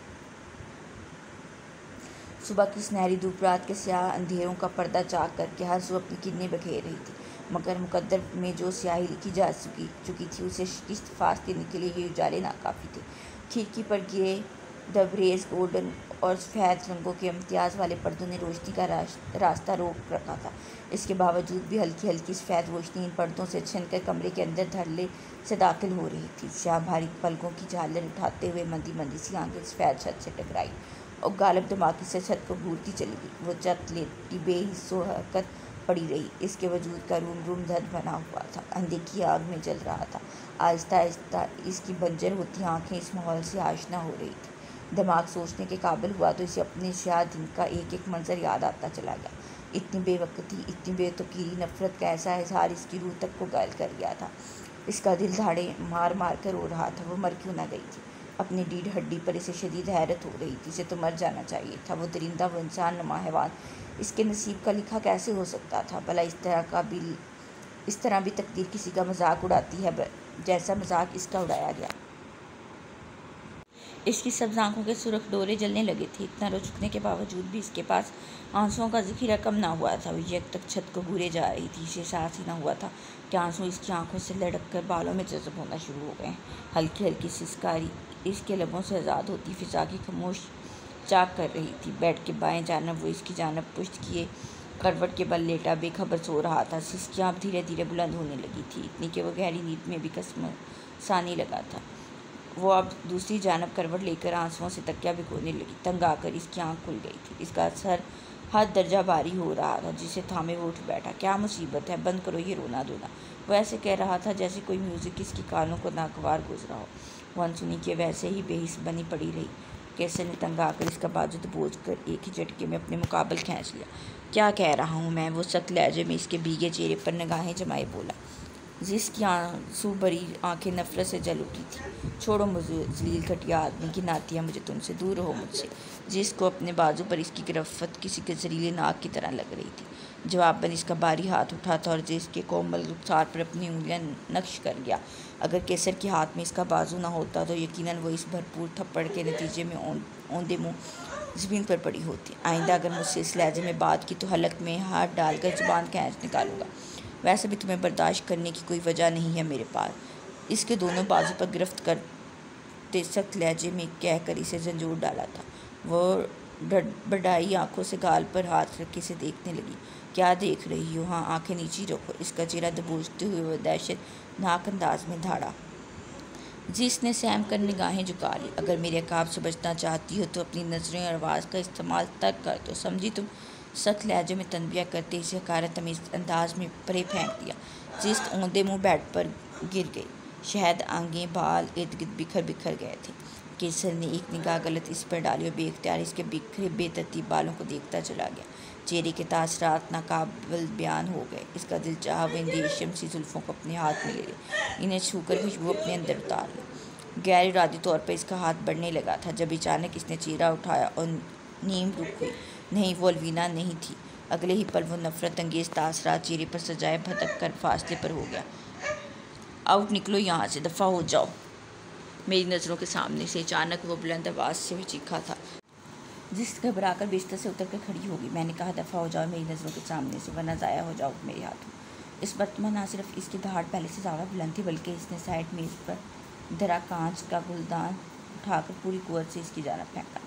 सुबह की सुनहरी धूप रात के स्याह अंधेरों का पर्दा चाक करके हर सू अपनी किरणें बखेर रही थी, मगर मुकद्दर में जो स्याही लिखी जा चुकी चुकी थी उसे किस्त फास देने के लिए ये उजाले नाकाफ़ी थे। खिड़की पर गिरे दबरेज गोल्डन और सफ़ेद रंगों के इम्तियाज़ वाले पर्दों ने रोशनी का रास्ता रोक रखा था। इसके बावजूद भी हल्की हल्की सफ़ेद रोशनी इन पर्दों से छिनकर कमरे के अंदर धड़ल्ले से दाखिल हो रही थी। स्याह भारी पलकों की झालर उठाते हुए मंदी मंदी सी आंखें सफ़ेद छत से टकराई और गालब दिमागी से छत को घूरती चली गई। वो छत लेटी बेहिस्सो हरकत पड़ी रही। इसके वजूद का रूम रूम धद बना हुआ था, अंधे की आग में जल रहा था। आहिस्ता आहिस्ता इसकी बंजर होती आंखें इस माहौल से आशना हो रही थी। दिमाग सोचने के काबिल हुआ तो इसे अपने स्याह दिन का एक एक मंजर याद आता चला गया। इतनी बेवकती, इतनी बेतुकीरी नफरत का ऐसा इजहार इसकी रूह तक को घायल कर गया था। इसका दिल धाड़े मार मार कर रो रहा था। वो मर क्यों ना गई थी। अपनी रीढ़ हड्डी पर इसे शदीद हैरत हो रही थी। इसे तो मर जाना चाहिए था। वो दरिंदा, वो इंसान नुमा हैवान इसके नसीब का लिखा कैसे हो सकता था। भला इस तरह का भी इस तरह भी तकदीर किसी का मजाक उड़ाती है जैसा मजाक इसका उड़ाया गया। इसकी सब्ज़ आँखों के सुर्ख डोरे जलने लगे थे। इतना रो चुकने के बावजूद भी इसके पास आंसुओं का ज़ख़ीरा कम ना हुआ था। वो एक तक छत को घूरे जा रही थी। इसे एहसास ही ना हुआ था कि आंसू इसकी आंखों से लड़क कर बालों में जज़ब होना शुरू हो गए। हल्की हल्की सिसकारी इसके लबों से आज़ाद होती फ़िज़ा की खामोश चाक कर रही थी। बेड के बाएं जानब वो इसकी जानब पुश्त किए करवट के बल लेटा बेखबर सो रहा था। सिसकियाँ अब धीरे धीरे बुलंद होने लगी थी, इतनी कि वो गहरी नींद में भी कसम सानी लगा था। वो अब दूसरी जानब करवट लेकर आंसुओं से तकिया भिगोने लगी। तंग आकर इसकी आंख खुल गई थी। इसका सर हद दर्जा भारी हो रहा था, जिसे थामे वो उठ बैठा। क्या मुसीबत है, बंद करो ये रोना धोना। वो ऐसे कह रहा था जैसे कोई म्यूज़िक इसके कानों को नागवार गुजरा हो। वो अनसुनी के वैसे ही बेहिस बनी पड़ी रही। केसर ने तंग आकर इसका बाजू दबोच कर एक ही झटके में अपने मुकाबल खींच लिया। क्या कह रहा हूँ मैं, वो सख्त लहजे में इसके भीगे चेहरे पर निगाहें जमाए बोला, जिसकी आंसू भरी आंखें नफरत से जल उठी थी। छोड़ो मुझे जलील घटिया आदमी की नातिया, मुझे तुमसे दूर रहो मुझसे। जिसको अपने बाजू पर इसकी गिरफ्त किसी के जहरीले नाक की तरह लग रही थी। जवाबन इसका भारी हाथ उठा था और जिसके कोमल रुखसार पर अपनी उंगलियां नक्श कर गया। अगर केसर के हाथ में इसका बाजू ना होता तो यकीनन वो इस भरपूर थप्पड़ के नतीजे में औंधे मुँह ज़मीन पर पड़ी होती। आइंदा अगर मुझसे इस लहजे में बात की तो हलक में हाथ डालकर ज़ुबान खींच निकालूंगा। वैसे भी तुम्हें बर्दाश्त करने की कोई वजह नहीं है मेरे पास। इसके दोनों बाजू पर गिरफ्त करते सख्त लहजे में कहकर इसे झंझोर डाला था। वो बढ़ाई आंखों से गाल पर हाथ रख के इसे देखने लगी। क्या देख रही हो? हाँ, आंखें नीची रखो। इसका चेहरा दबोचते हुए वह दहशत नाक अंदाज में धाड़ा। जिसने सहम कर निगाहें झुका ली। अगर मेरे अकाब से बचना चाहती हो तो अपनी नज़रें और आवाज़ का इस्तेमाल तक कर दो, समझी तुम? सख्त लहजे में तनबिया करते इसे हकारत तमीज़ अंदाज में परे फेंक दिया। जिस औंधे मुँह बेड पर गिर गई। शहद आंगें बाल इर्द गिर्द बिखर बिखर गए थे। केसर ने एक निगाह गलत इस पर डाली और बेख्तियार इसके बिखरे बेतरतीब बालों को देखता चला गया। चेहरे के तासरात नाकाबिल बयान हो गए। इसका दिल चाहा वो इन रेशम सी जुल्फ़ों को अपने हाथ में ले ले, इन्हें छूकर खुशबू अपने अंदर उतार ले। गैर इरादी तौर पर इसका हाथ बढ़ने लगा था जब अचानक इसने चेहरा उठाया और नीम रुक हुई। नहीं, वो अलवीना नहीं थी। अगले ही पल वो नफरत अंगेज़ तासरात चेहरे पर सजाए भटक कर फासले पर हो गया। आउट निकलो यहाँ से, दफ़ा हो जाओ। मेरी नज़रों के सामने से अचानक वो बुलंद आवाज़ से चीखा था, जिस घबराकर बिस्तर से उतर कर खड़ी होगी। मैंने कहा, दफ़ा हो जाओ मेरी नज़रों के सामने से, वरना ज़ाया हो जाओ मेरे हाथों। इस वक्त में ना सिर्फ इसकी दहाड़ पहले से ज़्यादा बुलंद थी, बल्कि इसने साइड मेज़ पर धरा कांच का गुलदान उठाकर पूरी कुव्वत से इसकी जानब फेंका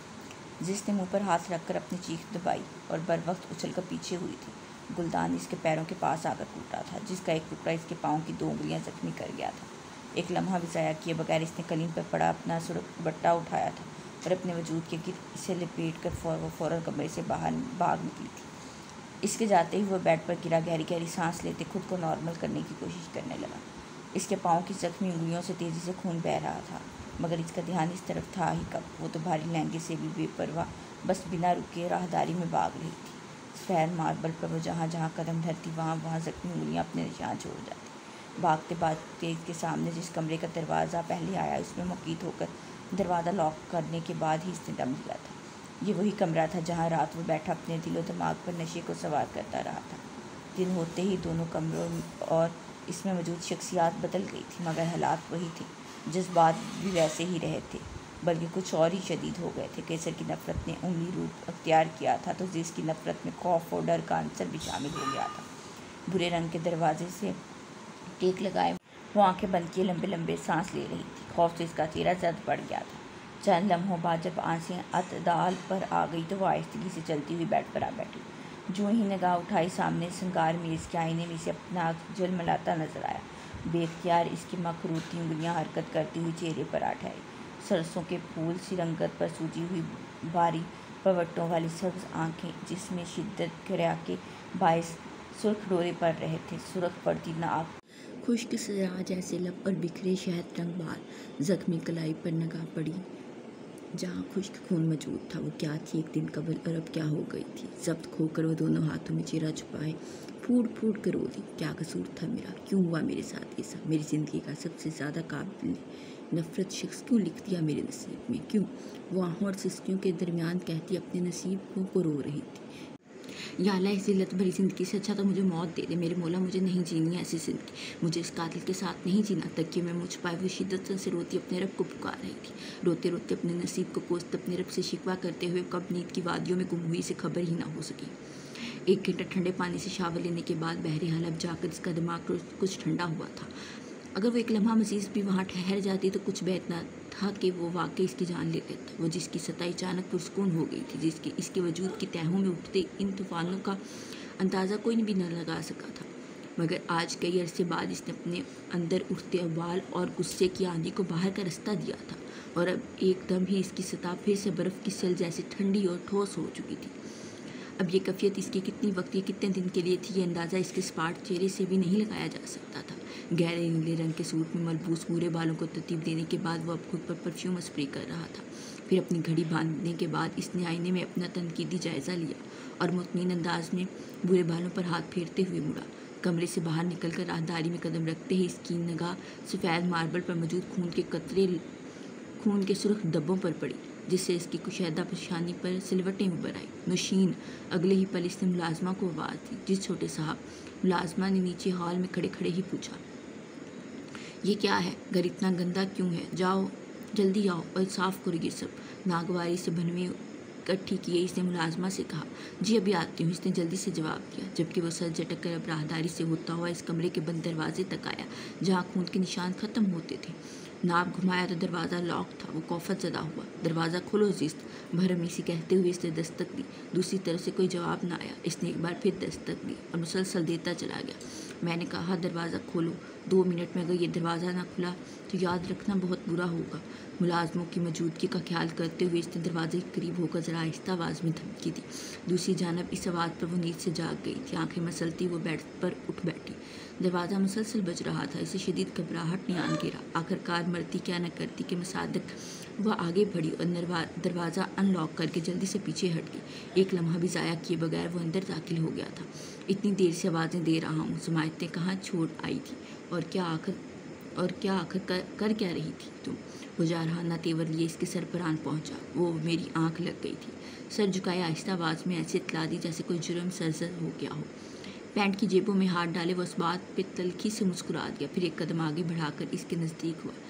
था। जिसने मुंह पर हाथ रखकर अपनी चीख दबाई और बर वक्त उछल कर पीछे हुई थी। गुलदान इसके पैरों के पास आकर टूटा था, जिसका एक टुकड़ा इसके पाँव की दो उंगलियां जख्मी कर गया था। एक लम्हा भी ज़ाया किए बगैर इसने कलीन पर पड़ा अपना सुर्ख बट्टा उठाया था और अपने वजूद के गिर इसे लपेट कर फौर वो फ़ौरन कमरे से बाहर भाग निकली थी। इसके जाते ही वह बेड पर गिरा, गहरी गहरी सांस लेते खुद को नॉर्मल करने की कोशिश करने लगा। इसके पाँव की जख्मी उंगलियों से तेज़ी से खून बह रहा था, मगर इसका ध्यान इस तरफ था ही कब। वो तो भारी लहंगे से भी बेपरवाह बस बिना रुके राहदारी में भाग रही थी। सफ़ेद मार्बल पर वो जहाँ जहाँ कदम धरती वहाँ वहाँ जख्मी उंगलियाँ अपने निशान छोड़ जाती। भागते भागते इसके सामने जिस कमरे का दरवाज़ा पहले आया, उसमें मुकीद होकर दरवाज़ा लॉक करने के बाद ही इसने दम लिया था। ये वही कमरा था जहाँ रात वो बैठा अपने दिलो दिमाग पर नशे को सवार करता रहा था। दिन होते ही दोनों कमरों और इसमें मौजूद शख्सियात बदल गई थी, मगर हालात वही थे। जज्बात भी वैसे ही रहे थे, बल्कि कुछ और ही शदीद हो गए थे। कैसर की नफ़रत ने उंगली रूप अख्तियार किया था, तो जिस की नफ़रत में खौफ और डर का अंसर भी शामिल हो गया था। बुरे रंग के दरवाजे से टेक लगाए वो आंखें बंद किए लंबे लंबे सांस ले रही थी। खौफ से इसका चेहरा जर्द पड़ गया था। चंद लम्हों बाद जब आंखें अतदाल पर आ गई तो वो आहिस्तगी से चलती हुई बेड पर आ बैठी। जो ही निगाह उठाई, सामने श्रृंगार मेज़ के आईने में से अपना झलमलाता नजर आया। बेख्तियार इसकी मखरूती उंगलियां हरकत करती हुई चेहरे पर आ ठहरी। सरसों के फूल सी रंगत पर सूजी हुई बारी पवट्टों वाली सब्ज आंखें, जिसमें शिद्दत गिरा के बायस सुर्ख डोरे पड़ रहे थे। सुर्ख पड़ती नाक, खुश्क सजा जैसे लब और बिखरे शहद रंग बाल। जख्मी कलाई पर निगाह पड़ी जहाँ खुश्क खून मौजूद था। वो क्या थी एक दिन कबल और अब क्या हो गई थी। जब्त खोकर वो दोनों हाथों में चेहरा छुपाए फूट फूट कर रो दी। क्या कसूर था मेरा? क्यों हुआ मेरे साथ ये सब? मेरी ज़िंदगी का सबसे ज़्यादा काबिल नफ़रत शख्स क्यों लिख दिया मेरे नसीब में? क्यों? वो आहों और सिसकियों के दरमियान कहती अपने नसीब को रो रही थी, या अल्लाह इस जिल्लत भरी ज़िंदगी से अच्छा तो मुझे मौत दे दे। मेरे मौला, मुझे नहीं जीनी ऐसी ज़िंदगी, मुझे इस कातिल के साथ नहीं जीना। तकिए में मुझ पाए हुई शिद्दत से रोती अपने रब को पुकार रही थी। रोते रोते अपने नसीब को कोसते अपने रब से शिकवा करते हुए कब नींद की वादियों में गुम हुई से खबर ही ना हो सकी। एक घंटा ठंडे पानी से शावर लेने के बाद बहरहाल अब जाकर इसका दिमाग कुछ ठंडा हुआ था। अगर वो एक लम्हा मजीद भी वहाँ ठहर जाती तो कुछ बेहत ना था कि वो वाकई इसकी जान ले लेता। वो जिसकी सतह अचानक पुरस्कून हो गई थी, जिसके इसके वजूद की तहों में उठते इन तूफानों का अंदाज़ा कोई भी न लगा सका था, मगर आज कई अरसे बाद इसने अपने अंदर उठते उबाल और गुस्से की आंधी को बाहर का रास्ता दिया था और अब एकदम ही इसकी सतह फिर से बर्फ़ की सल जैसी ठंडी और ठोस हो चुकी थी। अब ये कैफियत इसकी कितनी वक्त या कितने दिन के लिए थी, ये अंदाज़ा इसके स्पार्ट चेहरे से भी नहीं लगाया जा सकता था। गहरे नीले रंग के सूट में मलबूस पूरे बालों को तरतीब देने के बाद वो अब खुद पर परफ्यूम स्प्रे कर रहा था। फिर अपनी घड़ी बांधने के बाद इसने आईने में अपना तनकीदी जायज़ा लिया और मुतमईन अंदाज में बुरे बालों पर हाथ फेरते हुए मुड़ा। कमरे से बाहर निकलकर राहदारी में कदम रखते ही इसकी निगाह सफ़ेद मार्बल पर मौजूद खून के कतरे खून के सुर्ख धब्बों पर पड़ी, जिससे इसकी कुशैदा पेशानी पर सिलवटें उभर आई। नौशीन, अगले ही पल इसने मुलाजमा को आवाज़ दी। जिस छोटे साहब। मुलाजमा ने नीचे हॉल में खड़े खड़े ही पूछा, ये क्या है? घर इतना गंदा क्यों है? जाओ, जल्दी आओ और साफ़ करो ये सब। नागवारी से बनवे इकट्ठी किए इसने मुलाजमा से कहा। जी अभी आती हूँ, इसने जल्दी से जवाब दिया, जबकि वो सर झटक कर अब राहदारी से होता हुआ इस कमरे के बंद दरवाजे तक आया जहाँ खून के निशान ख़त्म होते थे। नाप घुमाया तो दरवाज़ा लॉक था। वो कौफत ज़दा हुआ। दरवाज़ा खोलो जिस्त, भरमी सी कहते हुए इसने दस्तक दी। दूसरी तरफ से कोई जवाब न आया। इसने एक बार फिर दस्तक दी और मुसलसल देता चला गया। मैंने कहा दरवाज़ा खोलो। दो मिनट में अगर ये दरवाज़ा ना खुला तो याद रखना बहुत बुरा होगा। मुलाजमों की मौजूदगी का ख्याल करते हुए इसने दरवाजे के करीब होकर ज़रा आहिस्ता आवाज़ में धमकी दी। दूसरी जानब इस आवाज़ पर वो नींद से जाग गई थी। आंखें मसलती वो बेड पर उठ बैठी। दरवाज़ा मुसलसल बज रहा था। इसे शदीद घबराहट ने आन घेरा। आखिरकार मरती क्या न करती के मसादक वह आगे बढ़ी और दरवाज़ा अनलॉक करके जल्दी से पीछे हट गई। एक लम्हा भी ज़ाया किए बगैर वो अंदर दाखिल हो गया था। इतनी देर से आवाज़ें दे रहा हूँ, जमायतें कहाँ छोड़ आई थी और क्या आखिर और क्या आखिर कर, कर क्या रही थी तुम? वो जारहाना तेवर लिए इसके सर पर आन पहुँचा। वो मेरी आँख लग गई थी। सर झुकाए आहिस्ता आवाज़ में ऐसे इतला दी जैसे कोई जुर्म सरजर हो गया हो। पैंट की जेबों में हाथ डाले वो उस बात पे तल्खी से मुस्कुरा दिया। फिर एक कदम आगे बढ़ाकर इसके नज़दीक हुआ।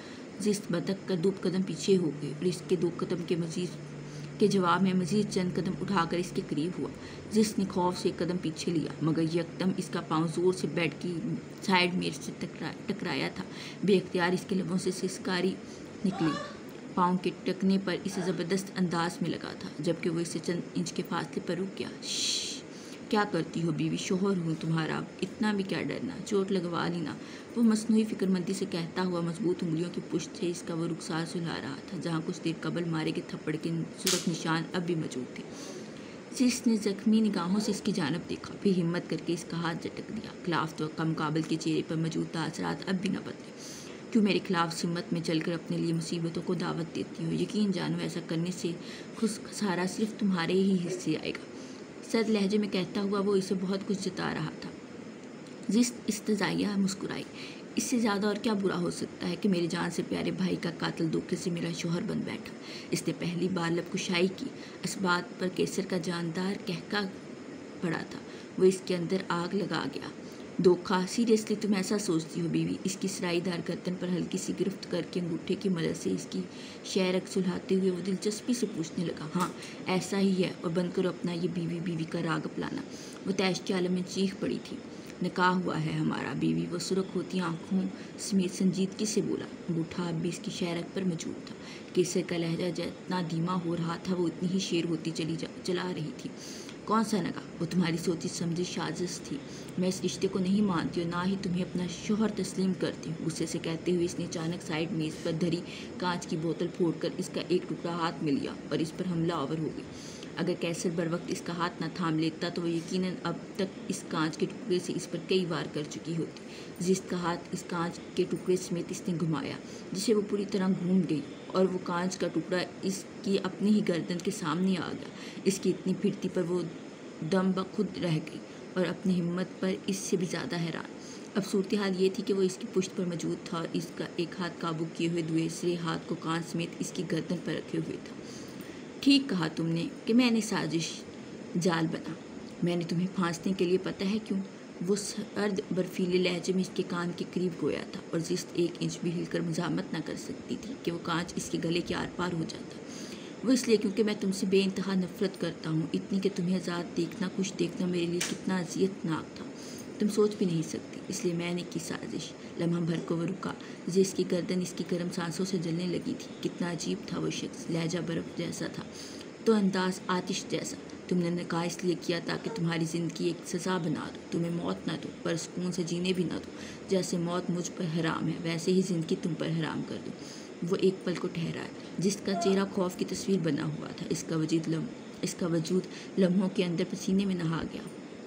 जिस्त बदक कर दो कदम पीछे हो गई और इसके दो कदम के मजीद के जवाब में मजीद चंद कदम उठाकर इसके करीब हुआ। जिसने खौफ से एक कदम पीछे लिया, मगर यकदम इसका पांव जोर से बेड की साइड में से टकरा टकराया था। बेख्तियार इसके लबों से सिसकारी निकली। पाँव के टकने पर इसे ज़बरदस्त अंदाज में लगा था, जबकि वो इसे चंद इंच के फासले पर रुक गया। क्या करती हो बीवी, शोहर हूँ तुम्हारा, इतना भी क्या डरना, चोट लगवा ली ना, वो मसनूई फिक्रमंदी से कहता हुआ मजबूत उंगलियों की पुष्ट से इसका वो रुखसार सुलझा रहा था, जहाँ कुछ देर कबल मारे के थप्पड़ के सूरत निशान अब भी मौजूद थे। जिसने जख्मी निगाहों से इसकी जानब देखा, फिर हिम्मत करके इसका हाथ झटक दिया। खिलाफ तो का मुकाबल के चेहरे पर मौजूद तासरात अब भी न बदले। क्यों मेरे खिलाफ सिमत में चलकर अपने लिए मुसीबतों को दावत देती हो? यकीन जानो ऐसा करने से खुश खसारा सिर्फ तुम्हारे ही हिस्से आएगा। सर्द लहजे में कहता हुआ वो इसे बहुत कुछ जता रहा था। जिस इस्तजाइया मुस्कुराई। इससे ज़्यादा और क्या बुरा हो सकता है कि मेरी जान से प्यारे भाई का कातिल धोखे से मेरा शोहर बन बैठा। इसने पहली बार लबकुशाई की। इस बात पर केसर का जानदार कहका पड़ा था। वो इसके अंदर आग लगा गया। धोखा? सीरियसली तुम ऐसा सोचती हो बीवी? इसकी सराईदार गर्दन पर हल्की सी गिरफ्त करके अंगूठे की मदद से इसकी शहरक सुलझाते हुए वो दिलचस्पी से पूछने लगा। हाँ ऐसा ही है, और बंद करो अपना ये बीवी बीवी का राग अपलाना। वो तैश के आलम में चीख पड़ी थी। निकाह हुआ है हमारा बीवी, वो सुरख होती आंखों समेत संजीदगी से बोला। अंगूठा अब भी इसकी शहरक पर मौजूद था। केसर का लहजा जितना धीमा हो रहा था वो उतनी ही शेर होती चली जा चला रही थी। कौन सा नगा? वो तुम्हारी सोची समझी साजिश थी। मैं इस रिश्ते को नहीं मानती और ना ही तुम्हें अपना शोहर तस्लीम करती हूँ। गुस्से से कहते हुए इसने अचानक साइड मेज पर धरी कांच की बोतल फोड़कर इसका एक टुकड़ा हाथ में लिया और इस पर हमला आवर हो गई। अगर कैसर बर वक्त इसका हाथ न थाम लेता तो वो यकीनन अब तक इस कांच के टुकड़े से इस पर कई वार कर चुकी होती। जिसका हाथ इस कांच के टुकड़े समेत इसने घुमाया, जिसे वो पूरी तरह घूम गई और वो कांच का टुकड़ा इसकी अपनी ही गर्दन के सामने आ गया। इसकी इतनी फिरती पर वो दम बखुद रह गई और अपनी हिम्मत पर इससे भी ज़्यादा हैरान। अब सूरत हाल ये थी कि वो इसकी पुश्त पर मौजूद था और इसका एक हाथ काबू किए हुए दूसरे हाथ को कांच समेत इसकी गर्दन पर रखे हुए था। ठीक कहा तुमने कि मैंने साजिश जाल बना। मैंने तुम्हें फांसने के लिए, पता है क्यों? वो सर्द बर्फीले लहजे में इसके कान के करीब गोया था और जिस एक इंच भी हिलकर मजामत न कर सकती थी कि वो कांच इसके गले के आर पार हो जाता। वो इसलिए क्योंकि मैं तुमसे बेइंतहा नफरत करता हूँ, इतनी कि तुम्हें आज़ाद देखना, खुश देखना मेरे लिए कितना अजियतनाक था तुम सोच भी नहीं सकती। इसलिए मैंने की साजिश। लम्हा भर को वो रुका, जिसकी गर्दन इसकी गर्म सांसों से जलने लगी थी। कितना अजीब था वो शख्स। लहजा बर्फ़ जैसा था तो अंदाज आतिश जैसा। तुमने निकाह इसलिए किया ताकि तुम्हारी ज़िंदगी एक सज़ा बना दो, तुम्हें मौत ना दो पर सुकून से जीने भी ना दो। जैसे मौत मुझ पर हराम है वैसे ही ज़िंदगी तुम पर हराम कर दो। वो एक पल को ठहरा, जिसका चेहरा खौफ की तस्वीर बना हुआ था। इसका वजूद लम इसका वजूद लम्हों के अंदर पसीने में नहा गया।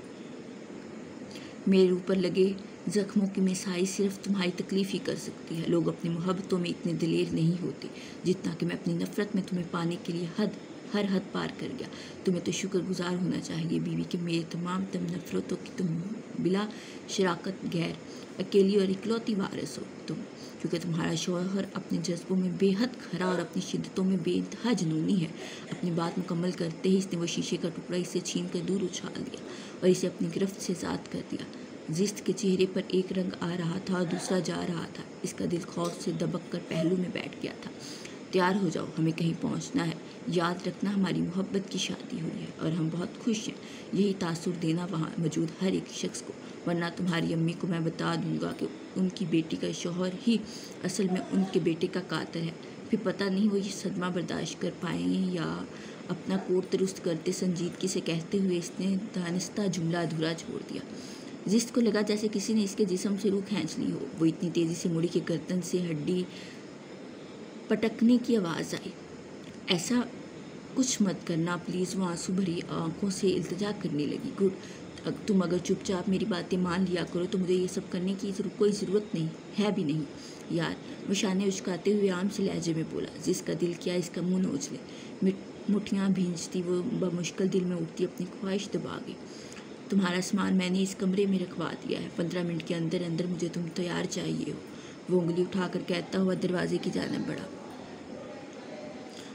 मेरे ऊपर लगे ज़ख्मों की मिसाई सिर्फ तुम्हारी तकलीफ़ ही कर सकती है। लोग अपनी मोहब्बतों में इतने दिलेर नहीं होते जितना कि मैं अपनी नफ़रत में तुम्हें पाने के लिए हद हर हद पार कर गया। तुम्हें तो शुक्रगुजार होना चाहिए बीवी कि मेरे तमाम तम नफ़रतों की तुम बिला शराकत गैर अकेली और इकलौती वारिस हो तुम, क्योंकि तुम्हारा शौहर अपने जज्बों में बेहद खरा और अपनी शिद्दतों में बेइंतहा जुनूनी है। अपनी बात मुकम्मल करते ही इसने वो शीशे का टुकड़ा इसे छीन कर दूर उछाल दिया और इसे अपनी गिरफ्त से आज़ाद कर दिया। जिस्त के चेहरे पर एक रंग आ रहा था और दूसरा जा रहा था। इसका दिल खौफ से दबक कर पहलू में बैठ गया था। तैयार हो जाओ, हमें कहीं पहुंचना है। याद रखना हमारी मोहब्बत की शादी हुई है और हम बहुत खुश हैं। यही तासुर देना वहाँ मौजूद हर एक शख्स को, वरना तुम्हारी अम्मी को मैं बता दूंगा कि उनकी बेटी का शौहर ही असल में उनके बेटे का कातिल है। फिर पता नहीं वो ये सदमा बर्दाश्त कर पाएंगे या। अपना कोट दुरुस्त करते संजीदगी से कहते हुए इसने दानिस्ता जुमला अधूरा छोड़ दिया। जिस्त को लगा जैसे किसी ने इसके जिस्म से रूह खींच ली हो। वो इतनी तेज़ी से मुड़ी कि गर्दन से हड्डी पटकने की आवाज़ आई। ऐसा कुछ मत करना प्लीज़। वो आंसू भरी आंखों से इल्तिजा करने लगी। गुड, तुम अगर चुपचाप मेरी बातें मान लिया करो तो मुझे ये सब करने की कोई ज़रूरत नहीं है भी नहीं यार। वो शाने उचकाते हुए आम से लहजे में बोला। जिसका दिल किया इसका मुँह नोच ले। मुठियाँ भींजती वो बमुश्किल दिल में उठती अपनी ख्वाहिश दबा गई। तुम्हारा सामान मैंने इस कमरे में रखवा दिया है। पंद्रह मिनट के अंदर अंदर मुझे तुम तैयार चाहिए हो। वो उंगली उठाकर कहता हुआ दरवाजे की जानिब बढ़ा।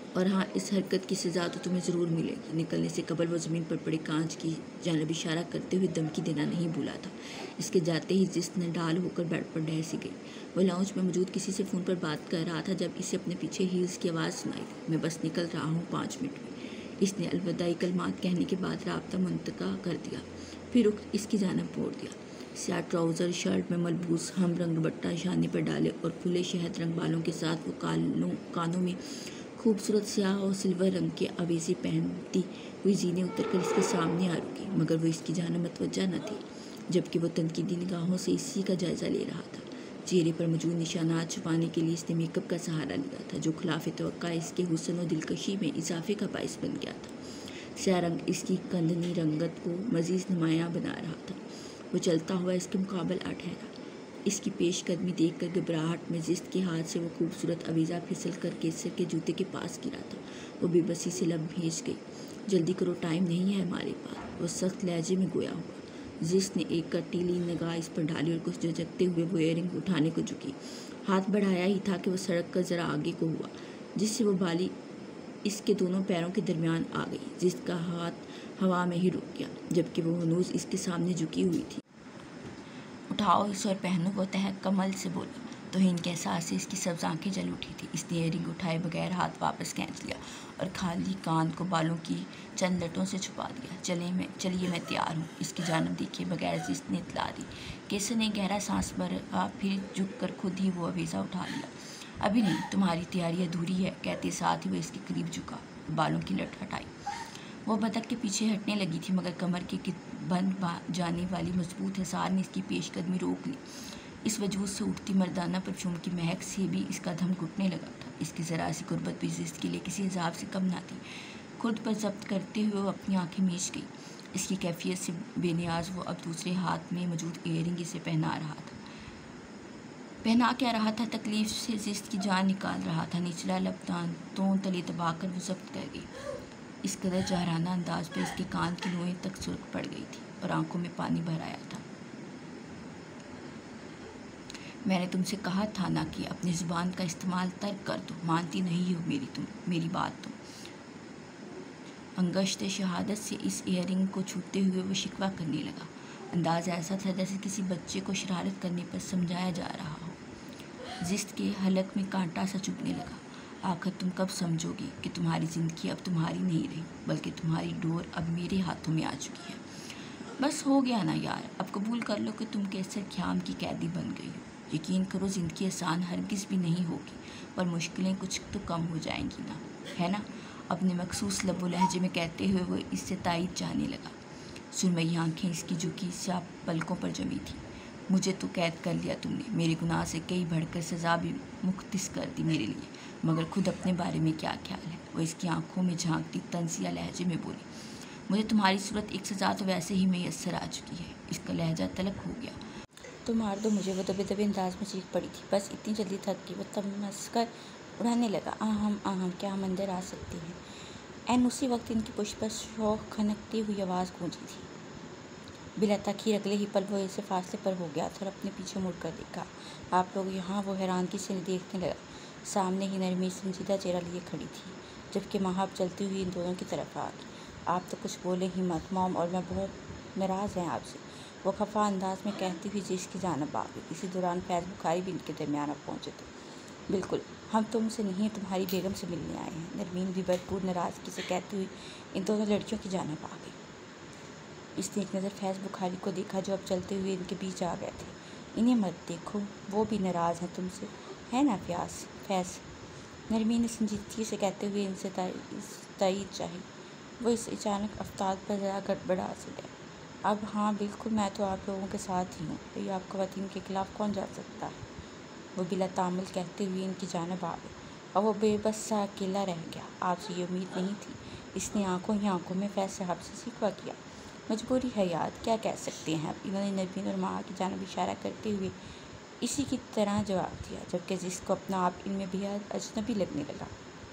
और हाँ, इस हरकत की सज़ा तो तुम्हें ज़रूर मिलेगी। निकलने से कबल वो ज़मीन पर पड़े कांच की जानब इशारा करते हुए धमकी देना नहीं भूला था। इसके जाते ही जिसने डाल होकर बेड पर ढह सी गई। वो लाउंज में मौजूद किसी से फ़ोन पर बात कर रहा था जब इसे अपने पीछे हील्स की आवाज़ सुनाई दी। मैं बस निकल रहा हूँ पाँच मिनट में। इसने अलविदाई कलमात कहने के बाद राब्ता मुंतका कर दिया, फिर रुख इसकी जानब मोड़ दिया। स्याह ट्राउज़र शर्ट में मलबूस हम रंग दुपट्टा शाने पर डाले और खुले शहद रंग बालों के साथ वो कानों कानों में खूबसूरत स्याह और सिल्वर रंग के अवेज़े पहनती हुई जीने उतरकर इसके सामने आ रुकी, मगर वो इसकी जानब मतवज्जा न थी, जबकि वो तनकीदी निगाहों से इसी का जायज़ा ले रहा था। चेहरे पर मौजूद निशानात छुपाने के लिए इसने मेकअप का सहारा लिया था, जो खिलाफ तवक्का इसके हुस्न और दिलकशी में इजाफे का बाइस बन गया था। स्याह रंग इसकी कंदनी रंगत को मज़ीद नुमायाँ बना रहा था। वो चलता हुआ इसके मुकाबल आ ठहरा। इसकी पेशकदमी देखकर घबराहट में जिस्त के हाथ से वो खूबसूरत अवीज़ा फिसल कर केसर के जूते के पास गिरा था। वो बेबसी से लब भेज गई। जल्दी करो, टाइम नहीं है हमारे पास। वो सख्त लहजे में गोया हुआ। जिसने एक कटीली निगाह इस पर डाली और कुछ झिझकते हुए वो इयररिंग उठाने को झुकी। हाथ बढ़ाया ही था कि वो सड़क कर ज़रा आगे को हुआ, जिससे वो बाली इसके दोनों पैरों के दरमियान आ गई। जिसका हाथ हवा में ही रुक गया, जबकि वो हनूज इसके सामने झुकी हुई थी।
उठाओ इसे और पहनो, वो तह कमल से बोला। तो हिन के एहसास से इसकी सब्ज आंखें जल उठी थी। इसने इयररिंग उठाए बगैर हाथ वापस खींच लिया और खाली कान को बालों की चंद लटों से छुपा दिया। चले मैं चलिए मैं तैयार हूँ, इसकी जानब देखिए बगैर जिसने इतला दी। केसर ने गहरा सांस भरा, फिर झुक कर खुद ही वो अवीज़ा उठा लिया। अभी नहीं, तुम्हारी तैयारी अधूरी है, कहते साथ ही वो इसके करीब झुका, बालों की लट हटाई। वो बतख के पीछे हटने लगी थी, मगर कमर के बंद जाने वाली मजबूत हिसार ने इसकी पेशकदमी रोक ली। इस वजूद से उठती मर्दाना परफ्यूम की महक से भी इसका दम घुटने लगा था। इसकी ज़रा सी गुर्बत भी जिस्म के लिए किसी हिसाब से कम ना थी। खुद पर जब्त करते हुए वो अपनी आंखें मीच गई। इसकी कैफियत से बेनियाज वो अब दूसरे हाथ में मौजूद इयररिंग इसे पहना रहा था। पहना क्या रहा था, तकलीफ से जिस्म की जान निकाल रहा था। निचला लब दांतों तले दबाकर वो जब्त कर गई। इस कदर जहराना अंदाज पर इसके कान की नोएं तक सुर्ख पड़ गई थी और आंखों में पानी भर आया था। मैंने तुमसे कहा था ना कि अपनी ज़ुबान का इस्तेमाल तर्क कर दो। मानती नहीं हो मेरी तुम मेरी बात तुम। अंगश्त शहादत से इस इयररिंग को छूते हुए वो शिकवा करने लगा। अंदाज ऐसा था जैसे किसी बच्चे को शरारत करने पर समझाया जा रहा हो। जिस्म के हलक में कांटा सा चुभने लगा। आखिर तुम कब समझोगी कि तुम्हारी ज़िंदगी अब तुम्हारी नहीं रही, बल्कि तुम्हारी डोर अब मेरे हाथों में आ चुकी है। बस हो गया ना यार, अब कबूल कर लो कि तुम केसर ख्याम की कैदी बन गई हो। यकीन करो, ज़िंदगी आसान हरगिज़ भी नहीं होगी, पर मुश्किलें कुछ तो कम हो जाएंगी ना, है ना। अपने मखसूस लबो लहजे में कहते हुए वो इससे तायद चाहने लगा। सुरमई आंखें इसकी झुकी स्याह पलकों पर जमी थी। मुझे तो कैद कर लिया तुमने, मेरे गुनाह से कई बढ़कर सज़ा भी मुख्तिस कर दी मेरे लिए, मगर खुद अपने बारे में क्या ख्याल है। वो इसकी आंखों में झांकती तंजिया लहजे में बोली, मुझे तुम्हारी सूरत एक सज़ा तो वैसे ही मैसर आ चुकी है। इसका लहजा तलक हो गया।
तो मार दो मुझे, वो दबे दबे अंदाज में चीख पड़ी थी। बस इतनी जल्दी थक गई। वो तमस्कर उड़ाने लगा। आहम आहम, क्या हम अंदर आ सकती हैं। एन उसी वक्त इनकी पुष्ट पर शौक खनकती हुई आवाज़ गूंजी थी। बिला तखीर अगले ही पल वो इससे फासले पर हो गया था और अपने पीछे मुड़कर देखा। आप लोग यहाँ? वो हैरानगी से देखने लगा। सामने ही नरमी संजीदा चेहरा लिए खड़ी थी, जबकि महाब चलती हुई इन दोनों की तरफ आ गई। आप तो कुछ बोले ही मत, मॉम और मैं बहुत नाराज़ हैं आपसे, वो खफा अंदाज में कहती हुई जिसकी जानब आ गई। इसी दौरान फैज़ बुखारी भी इनके दरमियान पहुँचे थे। बिल्कुल, हम तुमसे नहीं तुम्हारी बेगम से मिलने आए हैं, नरमीन भी भरपूर नाराज़गी से कहती हुई इन दोनों लड़कियों की जानब आ गई। इसने एक नज़र फैज़ बुखारी को देखा, जो अब चलते हुए इनके बीच आ गए थे। इन्हें मत देखो, वो भी नाराज़ हैं तुमसे, है ना फ्यास फैज़? नरमीन ने संजीदगी से कहते हुए इनसे तायद चाही। वो इस अचानक अफ्ताब पर ज़रा गड़बड़ा से गए। अब हाँ बिल्कुल, मैं तो आप लोगों के साथ ही हूँ। भाई आप ख़वातीन के ख़िलाफ़ कौन जा सकता है? वो बिला तामुल कहते हुए इनकी जानब आ गए और वो बेबस सा अकेला रह गया। आपसे ये उम्मीद नहीं थी। इसने आंखों ही आंखों में फैज़ साहब से शिकवा किया। मजबूरी है यार, क्या कह सकते हैं अब। इन्होंने नरमीन और माँ की जानब इशारा करते हुए इसी की तरह जवाब दिया, जबकि जिसको अपना आप इनमें बेहद अजनबी लगने लगा।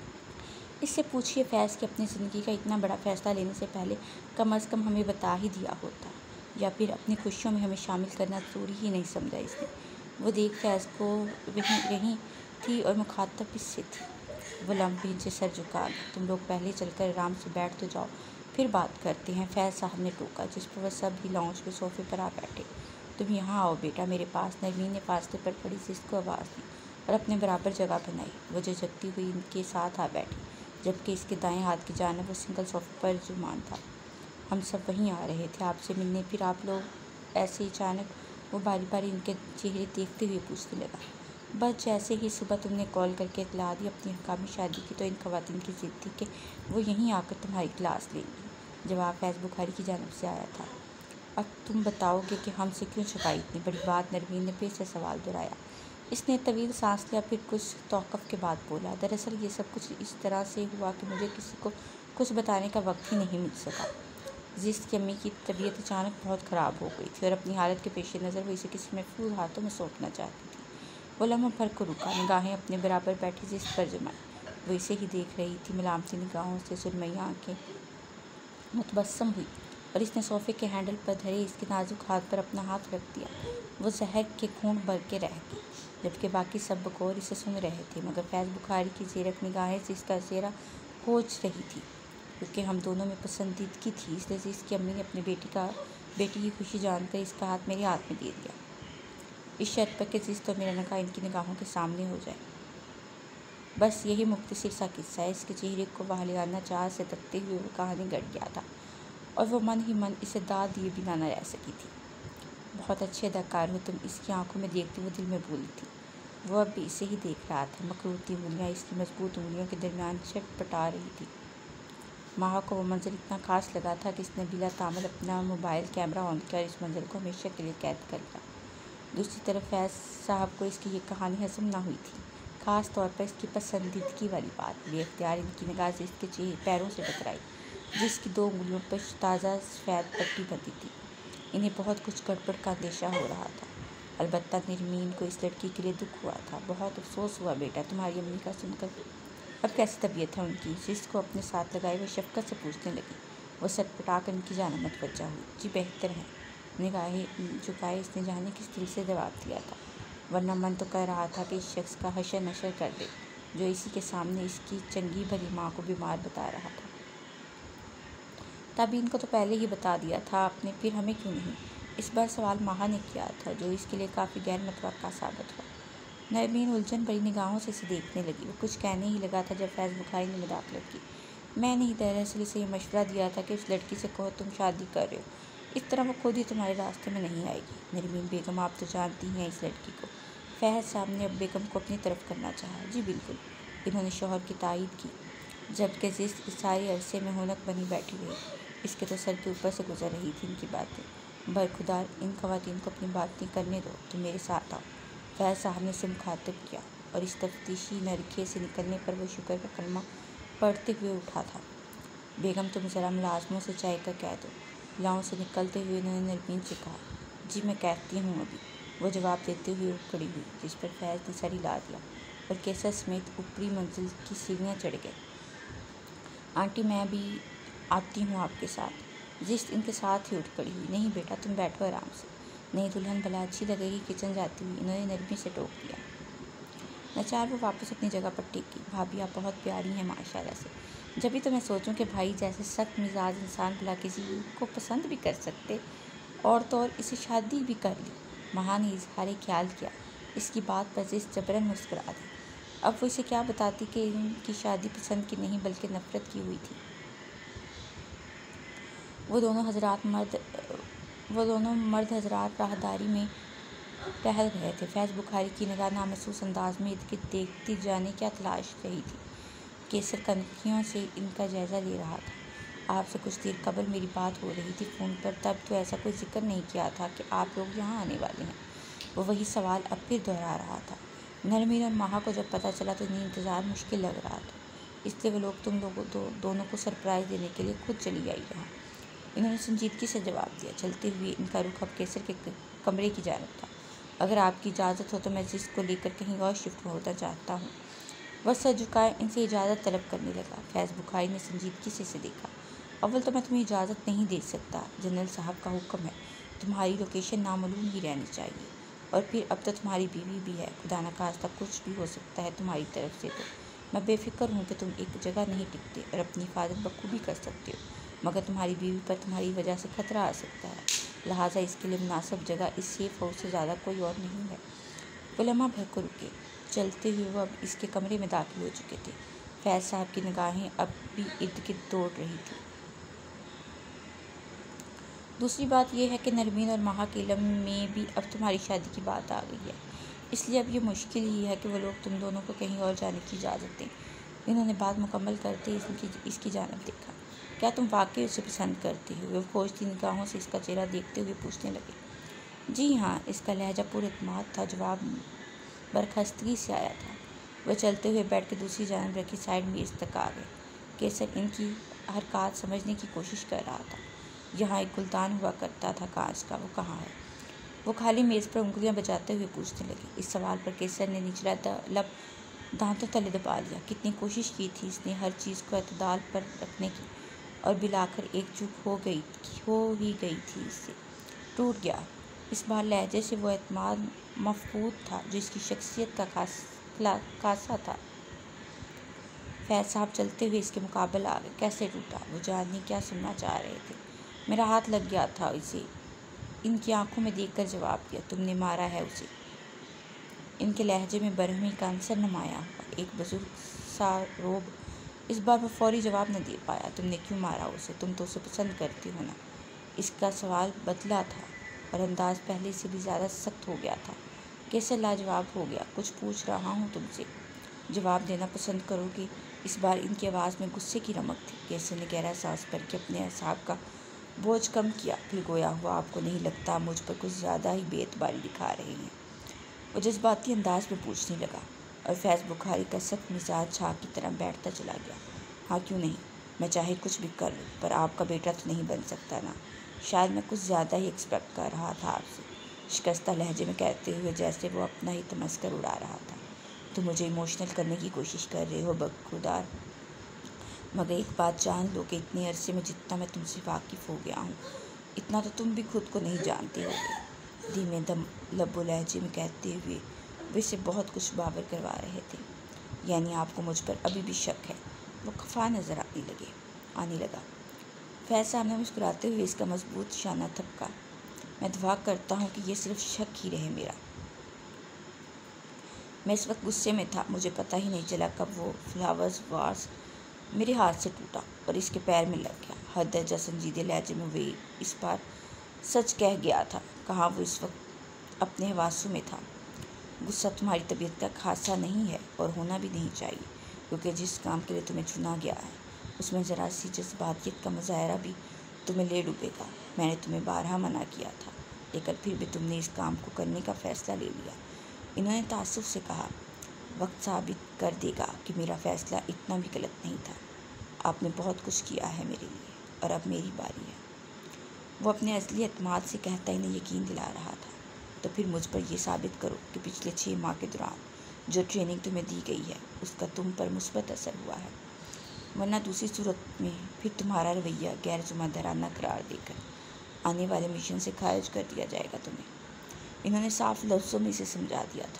इससे पूछिए फैज़ कि अपनी ज़िंदगी का इतना बड़ा फ़ैसला लेने से पहले कम अज़ कम हमें बता ही दिया होता, या फिर अपनी खुशियों में हमें शामिल करना ज़रूरी ही नहीं समझा इसने। वो देख फैज़ को वहीं रही थी और मुखातब इससे थी। वो लम्बी से सर झुका गया। तुम लोग पहले चलकर आराम से बैठ तो जाओ, फिर बात करते हैं, फैज़ साहब ने टोका, जिस पर वह सब भी लाउंज के सोफे पर आ बैठे। तुम यहाँ आओ बेटा मेरे पास। नरमीन ने फासले पर पड़ी जिस को आवाज़ दी और अपने बराबर जगह बनाई। वो जो झकती हुई इनके साथ आ बैठी, जबकि इसके दाएं हाथ की जानिब वो सिंगल सोफे पर जुमान था। हम सब वहीं आ रहे थे आपसे मिलने, फिर आप लोग ऐसे ही अचानक। वो बारी बारी इनके चेहरे देखते हुए पूछने लगा, बस जैसे ही सुबह तुमने कॉल करके इतला दी अपनी हकामी शादी की, तो इन खवातीन की जिद थी कि वो यहीं आकर तुम्हारी क्लास लेंगी। जवाब फैज़ बुखारी की जानिब से आया था। अब तुम बताओगे कि हमसे क्यों छुपाई इतनी बड़ी बात? नरमीन ने फिर से सवाल दोहराया। इसने तवील सांस लिया, फिर कुछ तौक़ुफ़ के बाद बोला, दरअसल ये सब कुछ इस तरह से हुआ कि मुझे किसी को कुछ बताने का वक्त ही नहीं मिल सका। जिस की अम्मी की तबीयत अचानक बहुत ख़राब हो गई थी और अपनी हालत के पेश नज़र वो इसे किसी महफूज हाथों में सौंपना चाहती थी। वो लम्हा भर को रुका, निगाहें अपने बराबर बैठी जिस पर जमाई। वो इसे ही देख रही थी, मिलामती निगाहों से सुरमई आँखें मुतबस्सम हुई और इसने सोफ़े के हैंडल पर धरे इसके नाजुक हाथ पर अपना हाथ रख दिया। वो जहर के खून भर के रह गई, जबकि बाकी सब बकौर इसे सुन रहे थे, मगर फैज़ बुखारी की ज़ेरक निगाहें से इसका चेहरा खोज रही थी। क्योंकि हम दोनों में पसंदीदगी थी, इसलिए इसकी अम्मी ने अपनी बेटी का बेटी की खुशी जानकर इसका हाथ मेरे हाथ में दे दिया, इस शर्त पर कि जिस तो मेरा निकाह इनकी निगाहों के सामने हो जाए। बस यही मुख्तसर सा किस्सा है। इसके चेहरे को वाहियाना चाह से तकते हुए वो कहानी गढ़ गया था और वो मन ही मन इसे दाद दिए बिना न रह सकी थी। बहुत अच्छे अदाकार हो तुम, इसकी आंखों में देखते हुए दिल में बोली थी। वो अब भी इसे ही देख रहा था। मखरूती उंगलियाँ इसकी मजबूत उंगलियों के दरमियान चटपटा रही थी। माह को वो मंजर इतना खास लगा था कि इसने बिला तामल अपना मोबाइल कैमरा ऑन किया और इस मंजर को हमेशा के लिए कैद कर लिया। दूसरी तरफ फैज़ साहब को इसकी ये कहानी हज़म ना हुई थी, ख़ास तौर पर इसकी पसंदीदगी वाली बात। बेख्तियार इनकी निगाह से इसके चेहरे पैरों से टकराई, जिसकी दो उंगलियों पर ताज़ा सफ़ेद पट्टी बंधी थी। इन्हें बहुत कुछ गड़बड़ का अंदेशा हो रहा था। अलबत्ता नरमीन को इस लड़की के लिए दुख हुआ था। बहुत अफसोस हुआ बेटा तुम्हारी अम्मी का सुनकर। अब कैसी तबीयत है उनकी? जिसको अपने साथ लगाए वो शफ़क़त से पूछने लगी। वो सटपटा कर उनकी जानिब मुतवज्जा हुई। जी बेहतर है, निगाहें झुकाए इसने जाने किस दिल से जवाब दिया था, वरना मन तो कह रहा था कि इस शख्स का हशर नशर कर दे जो इसी के सामने इसकी चंगी भली माँ को बीमार बता रहा था। तभी इनको तो पहले ही बता दिया था आपने, फिर हमें क्यों नहीं? इस बार सवाल माहा ने किया था, जो इसके लिए काफ़ी गैर मुतवक्का साबित हुआ। नरमीन उलझन भरी निगाहों से इसे देखने लगी। वो कुछ कहने ही लगा था जब फैज़ बुखारी ने मुदाखलत की। मैंने ही दरअसल इसे यह मशवरा दिया था कि उस लड़की से कहो तुम शादी कर रहे हो, इस तरह वो खुद ही तुम्हारे रास्ते में नहीं आएगी। नरमीन बेगम आप तो जानती हैं इस लड़की को। फैज़ साहब ने अब बेगम को अपनी तरफ करना चाहा। जी बिल्कुल, इन्होंने शौहर की तायीद की, जबकि जिस इस सारे अरसे में हुनक बनी बैठी रही। इसके तो सर के ऊपर से गुजर रही थी इनकी बातें। बरखुदार इन ख़वातीन को अपनी बातें करने दो, तुम मेरे साथ आओ। फैज़ साहब ने इसे मुखातिब किया और इस तफ्तीशी नरखे से निकलने पर वो शुक्र का कलमा पढ़ते हुए उठा था। बेगम तुम ज़रा मुलाजमों से चाय का कह दो। लाउंज से निकलते हुए उन्होंने नरमीन से कहा। जी मैं कहती हूँ अभी, वो जवाब देते हुए उठ खड़ी हुई, जिस पर फैज़ ने सर हिला दिया और केसर समेत ऊपरी मंजिल की सीढ़ियाँ चढ़ गए। आंटी मैं भी आती हूँ आपके साथ। जिस इनके साथ ही उठ खड़ी हुई। नहीं बेटा तुम बैठो आराम से। नहीं दुल्हन भला अच्छी लगेगी किचन जाती हुई, इन्होंने नरमी से टोक दिया। नचार वो वापस अपनी जगह पर टिकी। भाभी आप बहुत प्यारी हैं माशाल्लाह से। जब भी तो मैं सोचूं कि भाई जैसे सख्त मिजाज इंसान भला किसी को पसंद भी कर सकते और तो और इसे शादी भी कर ली। माँ ने इजहार ख्याल किया। इसकी बात पर जिस जबरन मुस्कुरा दी। अब वो इसे क्या बताती कि इनकी शादी पसंद की नहीं बल्कि नफरत की हुई थी। वो दोनों हजरात मर्द वो दोनों मर्द हजरात राहदारी में टहल रहे थे। फैज़ बुखारी की निगाह नामहसूस अंदाज में इर्द गिर्द देखती जाने क्या तलाश रही थी। केसर कनखियों से इनका जायज़ा ले रहा था। आपसे कुछ देर कबल मेरी बात हो रही थी फ़ोन पर, तब तो ऐसा कोई जिक्र नहीं किया था कि आप लोग यहाँ आने वाले हैं। वो वही सवाल अब फिर दोहरा रहा था। नरमीन और माहा को जब पता चला तो इन्हें इंतज़ार मुश्किल लग रहा था, इसलिए वो लोग तुम लोगों दो, दोनों को सरप्राइज़ देने के लिए खुद चली आई यहाँ। इन्होंने संजीदगी से जवाब दिया। चलते हुए इनका रुख अब केसर के कमरे की जानिब था। अगर आपकी इजाज़त हो तो मैं जिसको लेकर कहीं और शिफ्ट होना चाहता हूँ। वह सर झुकाए इनसे इजाज़त तलब करने लगा। फैज़ बुखारी ने संजीदगी से इसे देखा। अव्वल तो मैं तुम्हें इजाज़त नहीं दे सकता, जनरल साहब का हुक्म है। तुम्हारी लोकेशन नामालूम ही रहनी चाहिए। और फिर अब तो तुम्हारी बीवी भी है, खुदा न खास्ता कुछ भी हो सकता है तुम्हारी तरफ से तो। मैं बेफिक्र हूँ कि तुम एक जगह नहीं टिकते और अपनी हिफाजत बखूबी कर सकते हो, मगर तुम्हारी बीवी पर तुम्हारी वजह से खतरा आ सकता है, लिहाजा इसके लिए मुनासिब जगह इस सेफ हाउस से ज़्यादा कोई और नहीं है। वो लम्हा भर को रुके। चलते हुए वो अब इसके कमरे में दाखिल हो चुके थे। फैज़ साहब की निगाहें अब भी इर्द गिर्द दौड़ रही थी। दूसरी बात यह है कि नरमीन और माह के इल्म में भी अब तुम्हारी शादी की बात आ गई है, इसलिए अब ये मुश्किल ही है कि वो लोग तुम दोनों को कहीं और जाने की इजाज़त दें। इन्होंने बात मुकम्मल करते इसकी इसकी जानब देखा। क्या तुम वाकई उसे पसंद करते हो? वे खोजती निगाहों से इसका चेहरा देखते हुए पूछने लगे। जी हाँ, इसका लहजा पूरे इत्मीनान था। जवाब बरखस्तगी से आया था। वह चलते हुए बेड के दूसरी जानब रखी साइड मेज़ तक आ गए। केसर इनकी हरकत समझने की कोशिश कर रहा था। यहाँ एक गुलदान हुआ करता था कांच का, वो कहाँ है? वो खाली मेज़ पर उंगलियां बजाते हुए पूछने लगे। इस सवाल पर केसर ने निचला लब दांतों तले दबा लिया। कितनी कोशिश की थी इसने हर चीज़ को अतदाल पर रखने की, और बिलाकर एक चूक हो गई हो ही गई थी। इससे टूट गया। इस बार लहजे से वो एतमाद मफकूद था जो इसकी शख्सियत का खास खासा था। फैज़ साहब चलते हुए इसके मुकाबले आ गए। कैसे टूटा? वो जानने क्या सुनना चाह रहे थे। मेरा हाथ लग गया था इसे, इनकी आंखों में देखकर जवाब दिया। तुमने मारा है उसे? इनके लहजे में बरहमी का अंसर नुमाया हुआ। एक बुजुर्ग सा रोब। इस बार वो फौरी जवाब न दे पाया। तुमने क्यों मारा उसे? तुम तो उसे पसंद करती हो ना? इसका सवाल बदला था और अंदाज पहले से भी ज़्यादा सख्त हो गया था। कैसे लाजवाब हो गया। कुछ पूछ रहा हूँ तुमसे, जवाब देना पसंद करोगे? इस बार इनकी आवाज़ में गुस्से की रमक थी। कैसे ने गहरा सांस भर के अपने असाब का बोझ कम किया, फिर गोया हुआ, आपको नहीं लगता मुझ पर कुछ ज़्यादा ही बेतबारी दिखा रहे हैं? वो जज्बाती अंदाज में पूछने लगा और फैज़ बुखारी का सख्त मिजाज झाग की तरह बैठता चला गया। हाँ क्यों नहीं, मैं चाहे कुछ भी कर लूँ, पर आपका बेटा तो नहीं बन सकता ना? शायद मैं कुछ ज़्यादा ही एक्सपेक्ट कर रहा था आपसे, शिकस्ता लहजे में कहते हुए, जैसे वो अपना ही तमस्कर उड़ा रहा था। तुम मुझे इमोशनल करने की कोशिश कर रहे हो बदखुदार, मगर एक बात जान लो कि इतने अरसे में जितना मैं तुमसे वाकिफ़ हो गया हूँ, इतना तो तुम भी खुद को नहीं जानते होगे। धीमे दम लबो लहजे में कहते हुए वे से बहुत कुछ बाबर करवा रहे थे। यानी आपको मुझ पर अभी भी शक है? वो खफा नज़र आने लगे आने लगा। फैज़ साहब ने मुस्कुराते हुए इसका मजबूत शाना थपका। मैं दुआ करता हूँ कि ये सिर्फ शक ही रहे मेरा। मैं इस वक्त गुस्से में था, मुझे पता ही नहीं चला कब वो फ्लावर्स वार्स मेरे हाथ से टूटा और इसके पैर में लग गया। हर दर्जा संजीदे लहजे में वे इस बार सच कह गया था। कहाँ वो इस वक्त अपने हवासों में था। गुस्सा तुम्हारी तबीयत का खासा नहीं है और होना भी नहीं चाहिए, क्योंकि जिस काम के लिए तुम्हें चुना गया है उसमें ज़रा सी जज्बातियत का मुजाहरा भी तुम्हें ले डूबेगा। मैंने तुम्हें बारहा मना किया था, लेकिन फिर भी तुमने इस काम को करने का फ़ैसला ले लिया। इन्होंने तासुफ से कहा। वक्त साबित कर देगा कि मेरा फ़ैसला इतना भी गलत नहीं था। आपने बहुत कुछ किया है मेरे लिए और अब मेरी बारी है। वो अपने असली एतमाद से कहता इन्हें यकीन दिला रहा था। तो फिर मुझ पर यह साबित करो कि पिछले छः माह के दौरान जो ट्रेनिंग तुम्हें दी गई है उसका तुम पर मुस्बत असर हुआ है, वरना दूसरी सूरत में फिर तुम्हारा रवैया गैर ज़िम्मेदाराना करार देकर आने वाले मिशन से खारिज कर दिया जाएगा तुम्हें। इन्होंने साफ लफ्ज़ों में इसे समझा दिया था।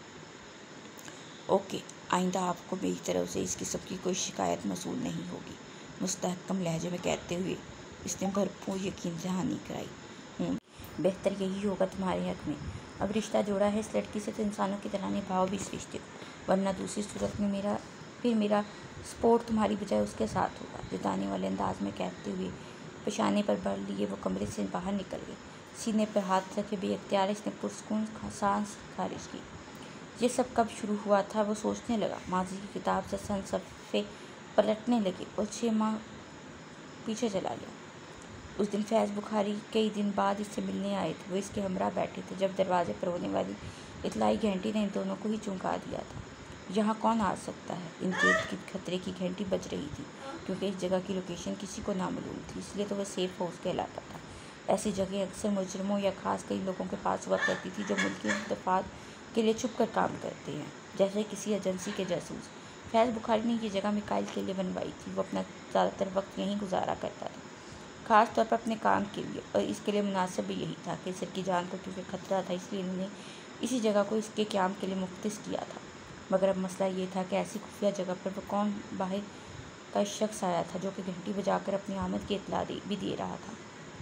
ओके, आइंदा आपको मेरी तरफ से इस किस्म की कोई शिकायत मसूल नहीं होगी, मुस्तहकम लहजे में कहते हुए इसने भरपूर यकीन दहानी कराई। हूँ बेहतर यही होगा तुम्हारे हक़ में। अब रिश्ता जोड़ा है इस लड़की से तो इंसानों की तरह निभाओ भी इस रिश्ते को, वरना दूसरी सूरत में मेरा फिर मेरा सपोर्ट तुम्हारी बजाय उसके साथ होगा। जताने वाले अंदाज में कहते हुए पेशाने पर बल लिए वो कमरे से बाहर निकल गए। सीने पर हाथ रखे बेअख्तियार इसने पुरसकून सांस खारिज की। ये सब कब शुरू हुआ था वो सोचने लगा। माजी की किताब से सन सफ़े पलटने लगे और छः माह पीछे चला गया। उस दिन फैज़ बुखारी कई दिन बाद इससे मिलने आए थे। वो इसके हमरा बैठे थे जब दरवाजे पर होने वाली इतलाई घंटी ने इन दोनों को ही चौंका दिया था। यहाँ कौन आ सकता है? इनके इर्द खतरे की घंटी बज रही थी, क्योंकि इस जगह की लोकेशन किसी को नामालूम थी, इसलिए तो वह सेफ हाउस कहलाता था। ऐसी जगह अक्सर मुजरमों या ख़ास कई लोगों के पास हुआ करती थी जो मुल्की दफात के लिए छुप कर काम करते हैं, जैसे किसी एजेंसी के जासूस। फैज़ बुखारी ने यह जगह मिकाइल के लिए बनवाई थी। वो अपना ज़्यादातर वक्त यहीं गुजारा करता था, ख़ास तौर पर अपने काम के लिए, और इसके लिए मुनासिब भी यही था कि सर की जान को क्योंकि ख़तरा था, इसलिए इन्होंने इसी जगह को इसके क़याम के लिए मुख्तस किया था। मगर अब मसला ये था कि ऐसी खुफिया जगह पर वो कौन बाहर का शख्स आया था जो कि घंटी बजाकर अपनी आमद की इतला दे भी दे रहा था।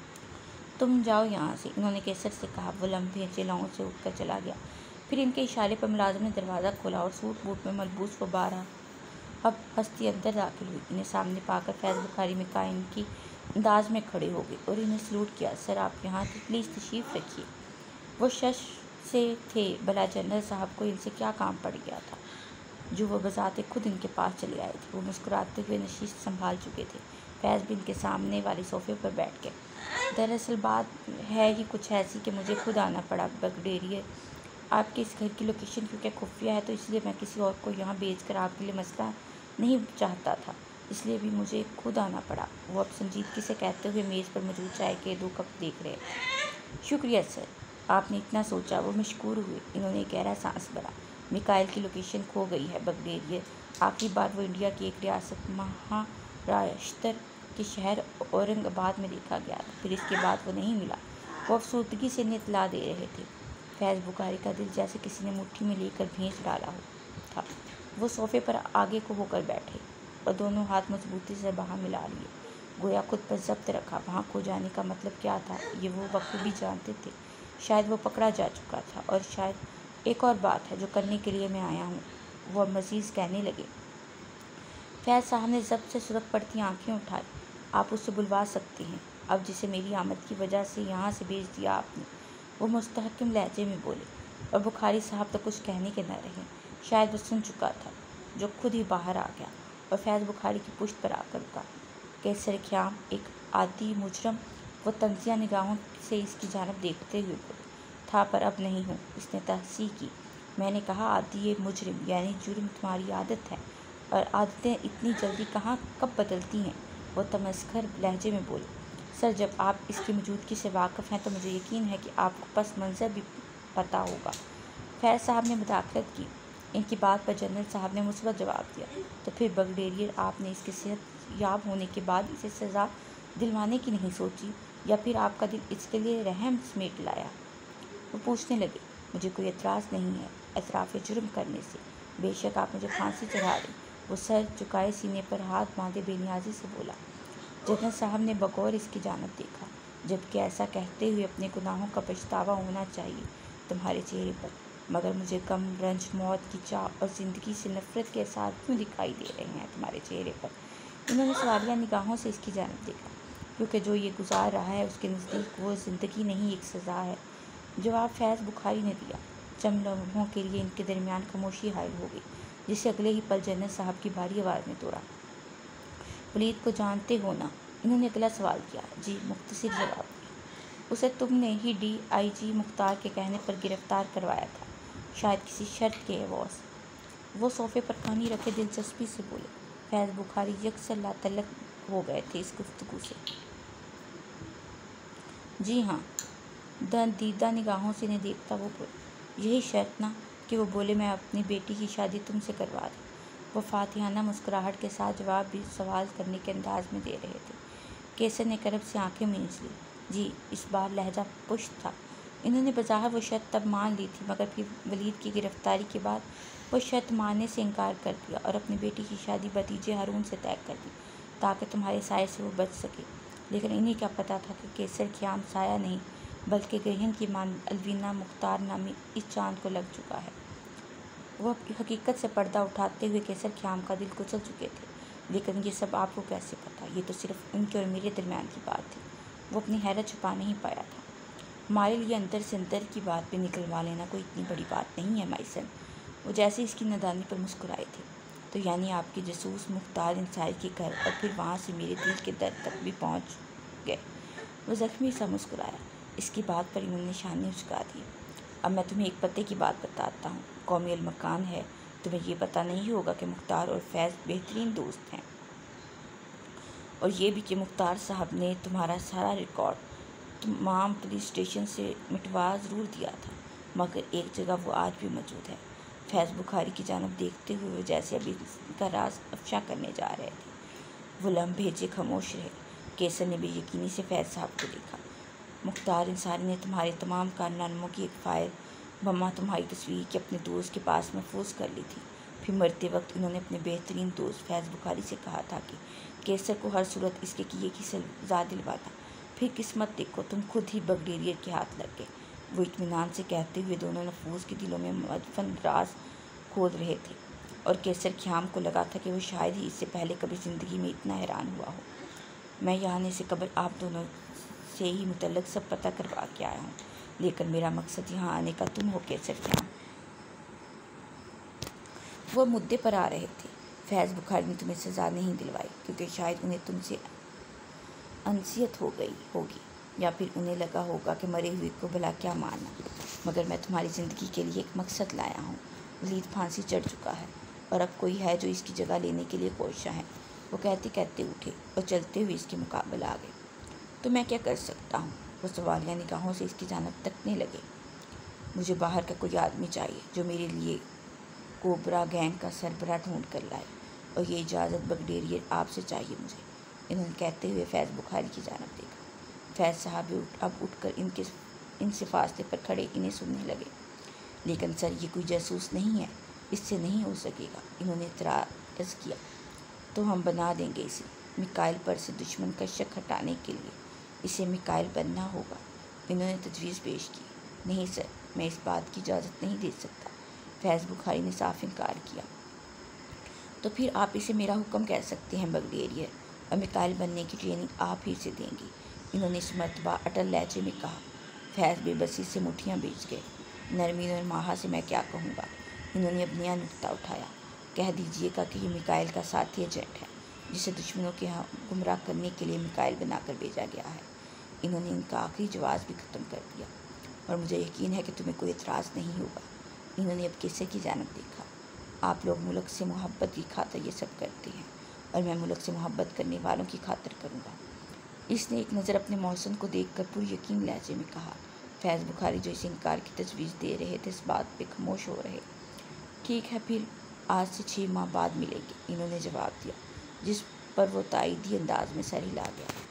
तुम जाओ यहाँ से, इन्होंने केसर से कहा। वो लम्बे चिल्लाओं से उठकर चला गया। फिर इनके इशारे पर मुलाजिम ने दरवाज़ा खोला और सूट बूट में मलबूस वो बारह अब हस्ती अंदर दाखिल हुई। इन्हें सामने पाकर फैज़ बुखारी में कायम की अंदाज में खड़े हो गए और इन्हें सलूट किया। सर आप यहाँ थे, प्लीज़ तशरीफ़ रखिए। वो शश से थे, भला जनरल साहब को इनसे क्या काम पड़ गया था जो वो बजाते खुद इनके पास चले आए थे। वो मुस्कुराते हुए नशीस संभाल चुके थे। फैज़ भी इनके सामने वाले सोफे पर बैठ गए। दरअसल बात है ही कुछ ऐसी कि मुझे खुद आना पड़ा ब्रिगेडियर। आपके इस घर की लोकेशन क्योंकि खुफिया है तो इसलिए मैं किसी और को यहाँ भेजकर आपके लिए मसला नहीं चाहता था, इसलिए भी मुझे खुद आना पड़ा। वो अब संजीदगी से कहते हुए मेज़ पर मौजूद चाय के दो कप देख रहे थे। शुक्रिया सर, आपने इतना सोचा। वो मशकूर हुए। इन्होंने गहरा सांस भरा। मिकाइल की लोकेशन खो गई है ब्रिगेडियर। आखिरी बार वो इंडिया की एक रियासत महाराष्ट्र के शहर औरंगाबाद में देखा गया था। फिर इसके बाद वो नहीं मिला। वो अफसुर्दगी से इन्हें इत्तला दे रहे थे। फैज़ बुखारी का दिल जैसे किसी ने मुट्ठी में लेकर भींच डाला हो था। वो सोफे पर आगे को होकर बैठे और दोनों हाथ मजबूती से बाहर मिला लिए, गोया खुद पर जब्त रखा। वहाँ खो जाने का मतलब क्या था ये वो बखूबी जानते थे। शायद वो पकड़ा जा चुका था। और शायद एक और बात है जो करने के लिए मैं आया हूँ। वो मज़ीद कहने लगे। फैज़ साहब ने जब्त से सुरख पड़ती आंखें उठाई। आप उससे बुलवा सकते हैं, अब जिसे मेरी आमद की वजह से यहाँ से भेज दिया आपने। वो मुस्तहकम लहजे में बोले और बुखारी साहब तो कुछ कहने के न रहे। शायद वो सुन चुका था जो खुद ही बाहर आ गया और फैज़ बुखारी की पुश्त पर आकर रुका। कैसर ख्याम एक आदि मुजरम। वो तंजिया निगाहों से इसकी जानब देखते हुए बोले था, पर अब नहीं हूँ। इसने तहसी की। मैंने कहा आदि ये मुजरिम यानी जुर्म तुम्हारी आदत है, और आदतें इतनी जल्दी कहाँ कब बदलती हैं। वो तमस्खर लहजे में बोले, सर जब आप इसकी मौजूदगी से वाकिफ़ हैं तो मुझे यकीन है कि आपको पस मंज़र भी पता होगा। फैज़ साहब ने मुदाखलत की। इनकी बात पर जनरल साहब ने मुस्बत जवाब दिया। तो फिर ब्रिगेडियर आपने इसके सेहत याब होने के बाद इसे सज़ा दिलवाने की नहीं सोची, या फिर आपका दिल इसके लिए रहम समेट लाया। वो पूछने लगे। मुझे कोई एतराज़ नहीं है एतराफ़ जुर्म करने से, बेशक आप मुझे फांसी चढ़ा दें। वो सर झुकाए सीने पर हाथ बांधे बेनियाजी से बोला। जनरल साहब ने बगौर इसकी जानब देखा, जबकि ऐसा कहते हुए अपने गुनाहों का पछतावा होना चाहिए तुम्हारे चेहरे पर, मगर मुझे गम, रंज, मौत की चाह और ज़िंदगी से नफ़रत के एहसास क्यों दिखाई दे रहे हैं तुम्हारे चेहरे पर। इन्होंने सवालिया निगाहों से इसकी जानब देखा, क्योंकि जो ये गुजार रहा है उसके नज़दीक वो ज़िंदगी नहीं एक सज़ा है। जवाब फैज़ बुखारी ने दिया। चंद लम्हों के लिए इनके दरमियान खामोशी हायल हो गई, जिसे अगले ही पल जनरल साहब की भारी आवाज़ में तोड़ा। वलीद को जानते हो ना? इन्होंने अगला सवाल किया। जी, मुख्तसर जवाब दिया। उसे तुमने ही डी आई जी मुख्तार के कहने पर गिरफ्तार करवाया था, शायद किसी शर्त के एवज़। वो सोफे पर कहानी रखे दिलचस्पी से बोले। फैज़ बुखारी यकसर लातल्लक हो गए थे इस गुफ्तगू से। जी हाँ, दीदा निगाहों से इन्हें देखता वो बोले। यही शर्त ना? कि वो बोले मैं अपनी बेटी की शादी तुमसे करवा दूँ। वो फातिहाना मुस्कुराहट के साथ जवाब भी सवाल करने के अंदाज में दे रहे थे। केसर ने करब से आंखें मींच ली। जी, इस बार लहजा पुश्त था। इन्होंने बज़ाहिर वो शर्त तब मान ली थी, मगर फिर वलीद की गिरफ्तारी के बाद वो शर्त मानने से इनकार कर दिया और अपनी बेटी की शादी भतीजे हारून से तय कर दी, ताकि तुम्हारे साये से वो बच सके। लेकिन इन्हें क्या पता था कि केसर ख्याम साया नहीं, बल्कि ग्रहण की मान अलवीना मुख्तार नामी इस चाँद को लग चुका है। वो हकीकत से पर्दा उठाते हुए केसर ख्याम का दिल कुचल चुके थे। लेकिन ये सब आपको कैसे पता? ये तो सिर्फ उनके और मेरे दरमियान की बात थी। वो अपनी हैरत छुपा नहीं पाया था। हमारे लिए अंदर से अंदर की बात भी निकलवा लेना कोई इतनी बड़ी बात नहीं है माइसन। वो जैसे इसकी नादानी पर मुस्कुराए थे। तो यानी आपके जसूस मुख्तार इंसारी के घर और फिर वहाँ से मेरे दिल के दर तक भी पहुँच गए। वो ज़ख्मी सा मुस्कुराया। इसकी बात पर इन्होंने शाने उचका दी। अब मैं तुम्हें एक पते की बात बताता हूँ। कौमी अलमकान है, तुम्हें ये पता नहीं होगा कि मुख्तार और फैज़ बेहतरीन दोस्त हैं, और ये भी कि मुख्तार साहब ने तुम्हारा सारा रिकॉर्ड तमाम पुलिस स्टेशन से मिटवा ज़रूर दिया था, मगर एक जगह वो आज भी मौजूद है। फैज़ बुखारी की जानब देखते हुए जैसे अभी इसका राज अफशा करने जा रहे थे। वो लम्हे भेजे खामोश रहे। केसर ने बेयकीनी से फैज़ साहब को देखा। मुख्तार इंसारी ने तुम्हारे तमाम कारनामों की एक फ़ाइल बम्मा तुम्हारी तस्वीर के अपने दोस्त के पास महफूज कर ली थी। फिर मरते वक्त इन्होंने अपने बेहतरीन दोस्त फैज़ बुखारी से कहा था कि कैसर को हर सूरत इसके किए की सजा दिलवाना। फिर किस्मत देखो, तुम खुद ही बगडेरियर के हाथ लग गए। वो इत्मीनान से कहते हुए दोनों नफूस के दिलों में मदफन राज खोद रहे थे, और कैसर ख्याम को लगा था कि वो शायद ही इससे पहले कभी ज़िंदगी में इतना हैरान हुआ हो। मैं यहाँ आने से कबल आप दोनों से ही मुतल्लक सब पता करवा के आया हूँ, लेकिन मेरा मकसद यहाँ आने का तुम हो कैसर ख्याम। वो मुद्दे पर आ रहे थे। फैज़ बुखारी ने तुम्हें सज़ा नहीं दिलवाई क्योंकि शायद उन्हें तुमसे अनसियत हो गई होगी, या फिर उन्हें लगा होगा कि मरे हुए को भला क्या मारना। मगर मैं तुम्हारी ज़िंदगी के लिए एक मकसद लाया हूँ। वलीद फांसी चढ़ चुका है और अब कोई है जो इसकी जगह लेने के लिए कोशिश है। वो कहते कहते उठे और चलते हुए इसके मुकाबले आ गए। तो मैं क्या कर सकता हूँ? वो सवालिया निगाहों से इसकी जानब तकने लगे। मुझे बाहर का कोई आदमी चाहिए जो मेरे लिए कोबरा गैंग का सरबराह ढूंढ कर लाए, और ये इजाज़त बगडेरियर आपसे चाहिए मुझे। इन्होंने कहते हुए फैज़ बुखारी की जानब देखा। फैज़ साहब उठ अब उठकर इनके इनसे फासले पर खड़े इन्हें सुनने लगे। लेकिन सर, ये कोई जासूस नहीं है, इससे नहीं हो सकेगा। इन्होंने इतराज़ किया। तो हम बना देंगे इसे मिकाइल पर से दुश्मन का शक हटाने के लिए इसे मिकाइल बनना होगा। इन्होंने तजवीज़ पेश की। नहीं सर, मैं इस बात की इजाज़त नहीं दे सकता। फैज़ बुखारी ने साफ इनकार किया। तो फिर आप इसे मेरा हुक्म कह सकते हैं बगडेरियर, और मिकाइल बनने की ट्रेनिंग आप ही से देंगी। इन्होंने इस मरतबा अटल लहजे में कहा। फैज़ बेबसी से मुठ्ठियाँ बेच गए। नरमी और माहा से मैं क्या कहूँगा। इन्होंने अपनी नुक्ता उठाया। कह दीजिएगा कि ये मिकाइल का साथी एजेंट है जिसे दुश्मनों के यहाँ गुमराह करने के लिए मिकाइल बनाकर भेजा गया है। इन्होंने इनका आखिरी जवाब भी ख़त्म कर दिया, और मुझे यकीन है कि तुम्हें कोई एतराज़ नहीं होगा। इन्होंने अब किस्से की जानब देखा। आप लोग मुल्क से मोहब्बत की खातिर ये सब करते हैं, और मैं मुल्क से मोहब्बत करने वालों की खातिर करूँगा। इसने एक नज़र अपने मौसम को देख कर पूरी यकीन लहजे में कहा। फैज़ बुखारी जो इस इनकार की तजवीज़ दे रहे थे, इस बात पे खामोश हो रहे। ठीक है, फिर आज से छः माह बाद मिलेंगे, इन्होंने जवाब दिया, जिस पर वो ताईदी अंदाज में सर हिला गया।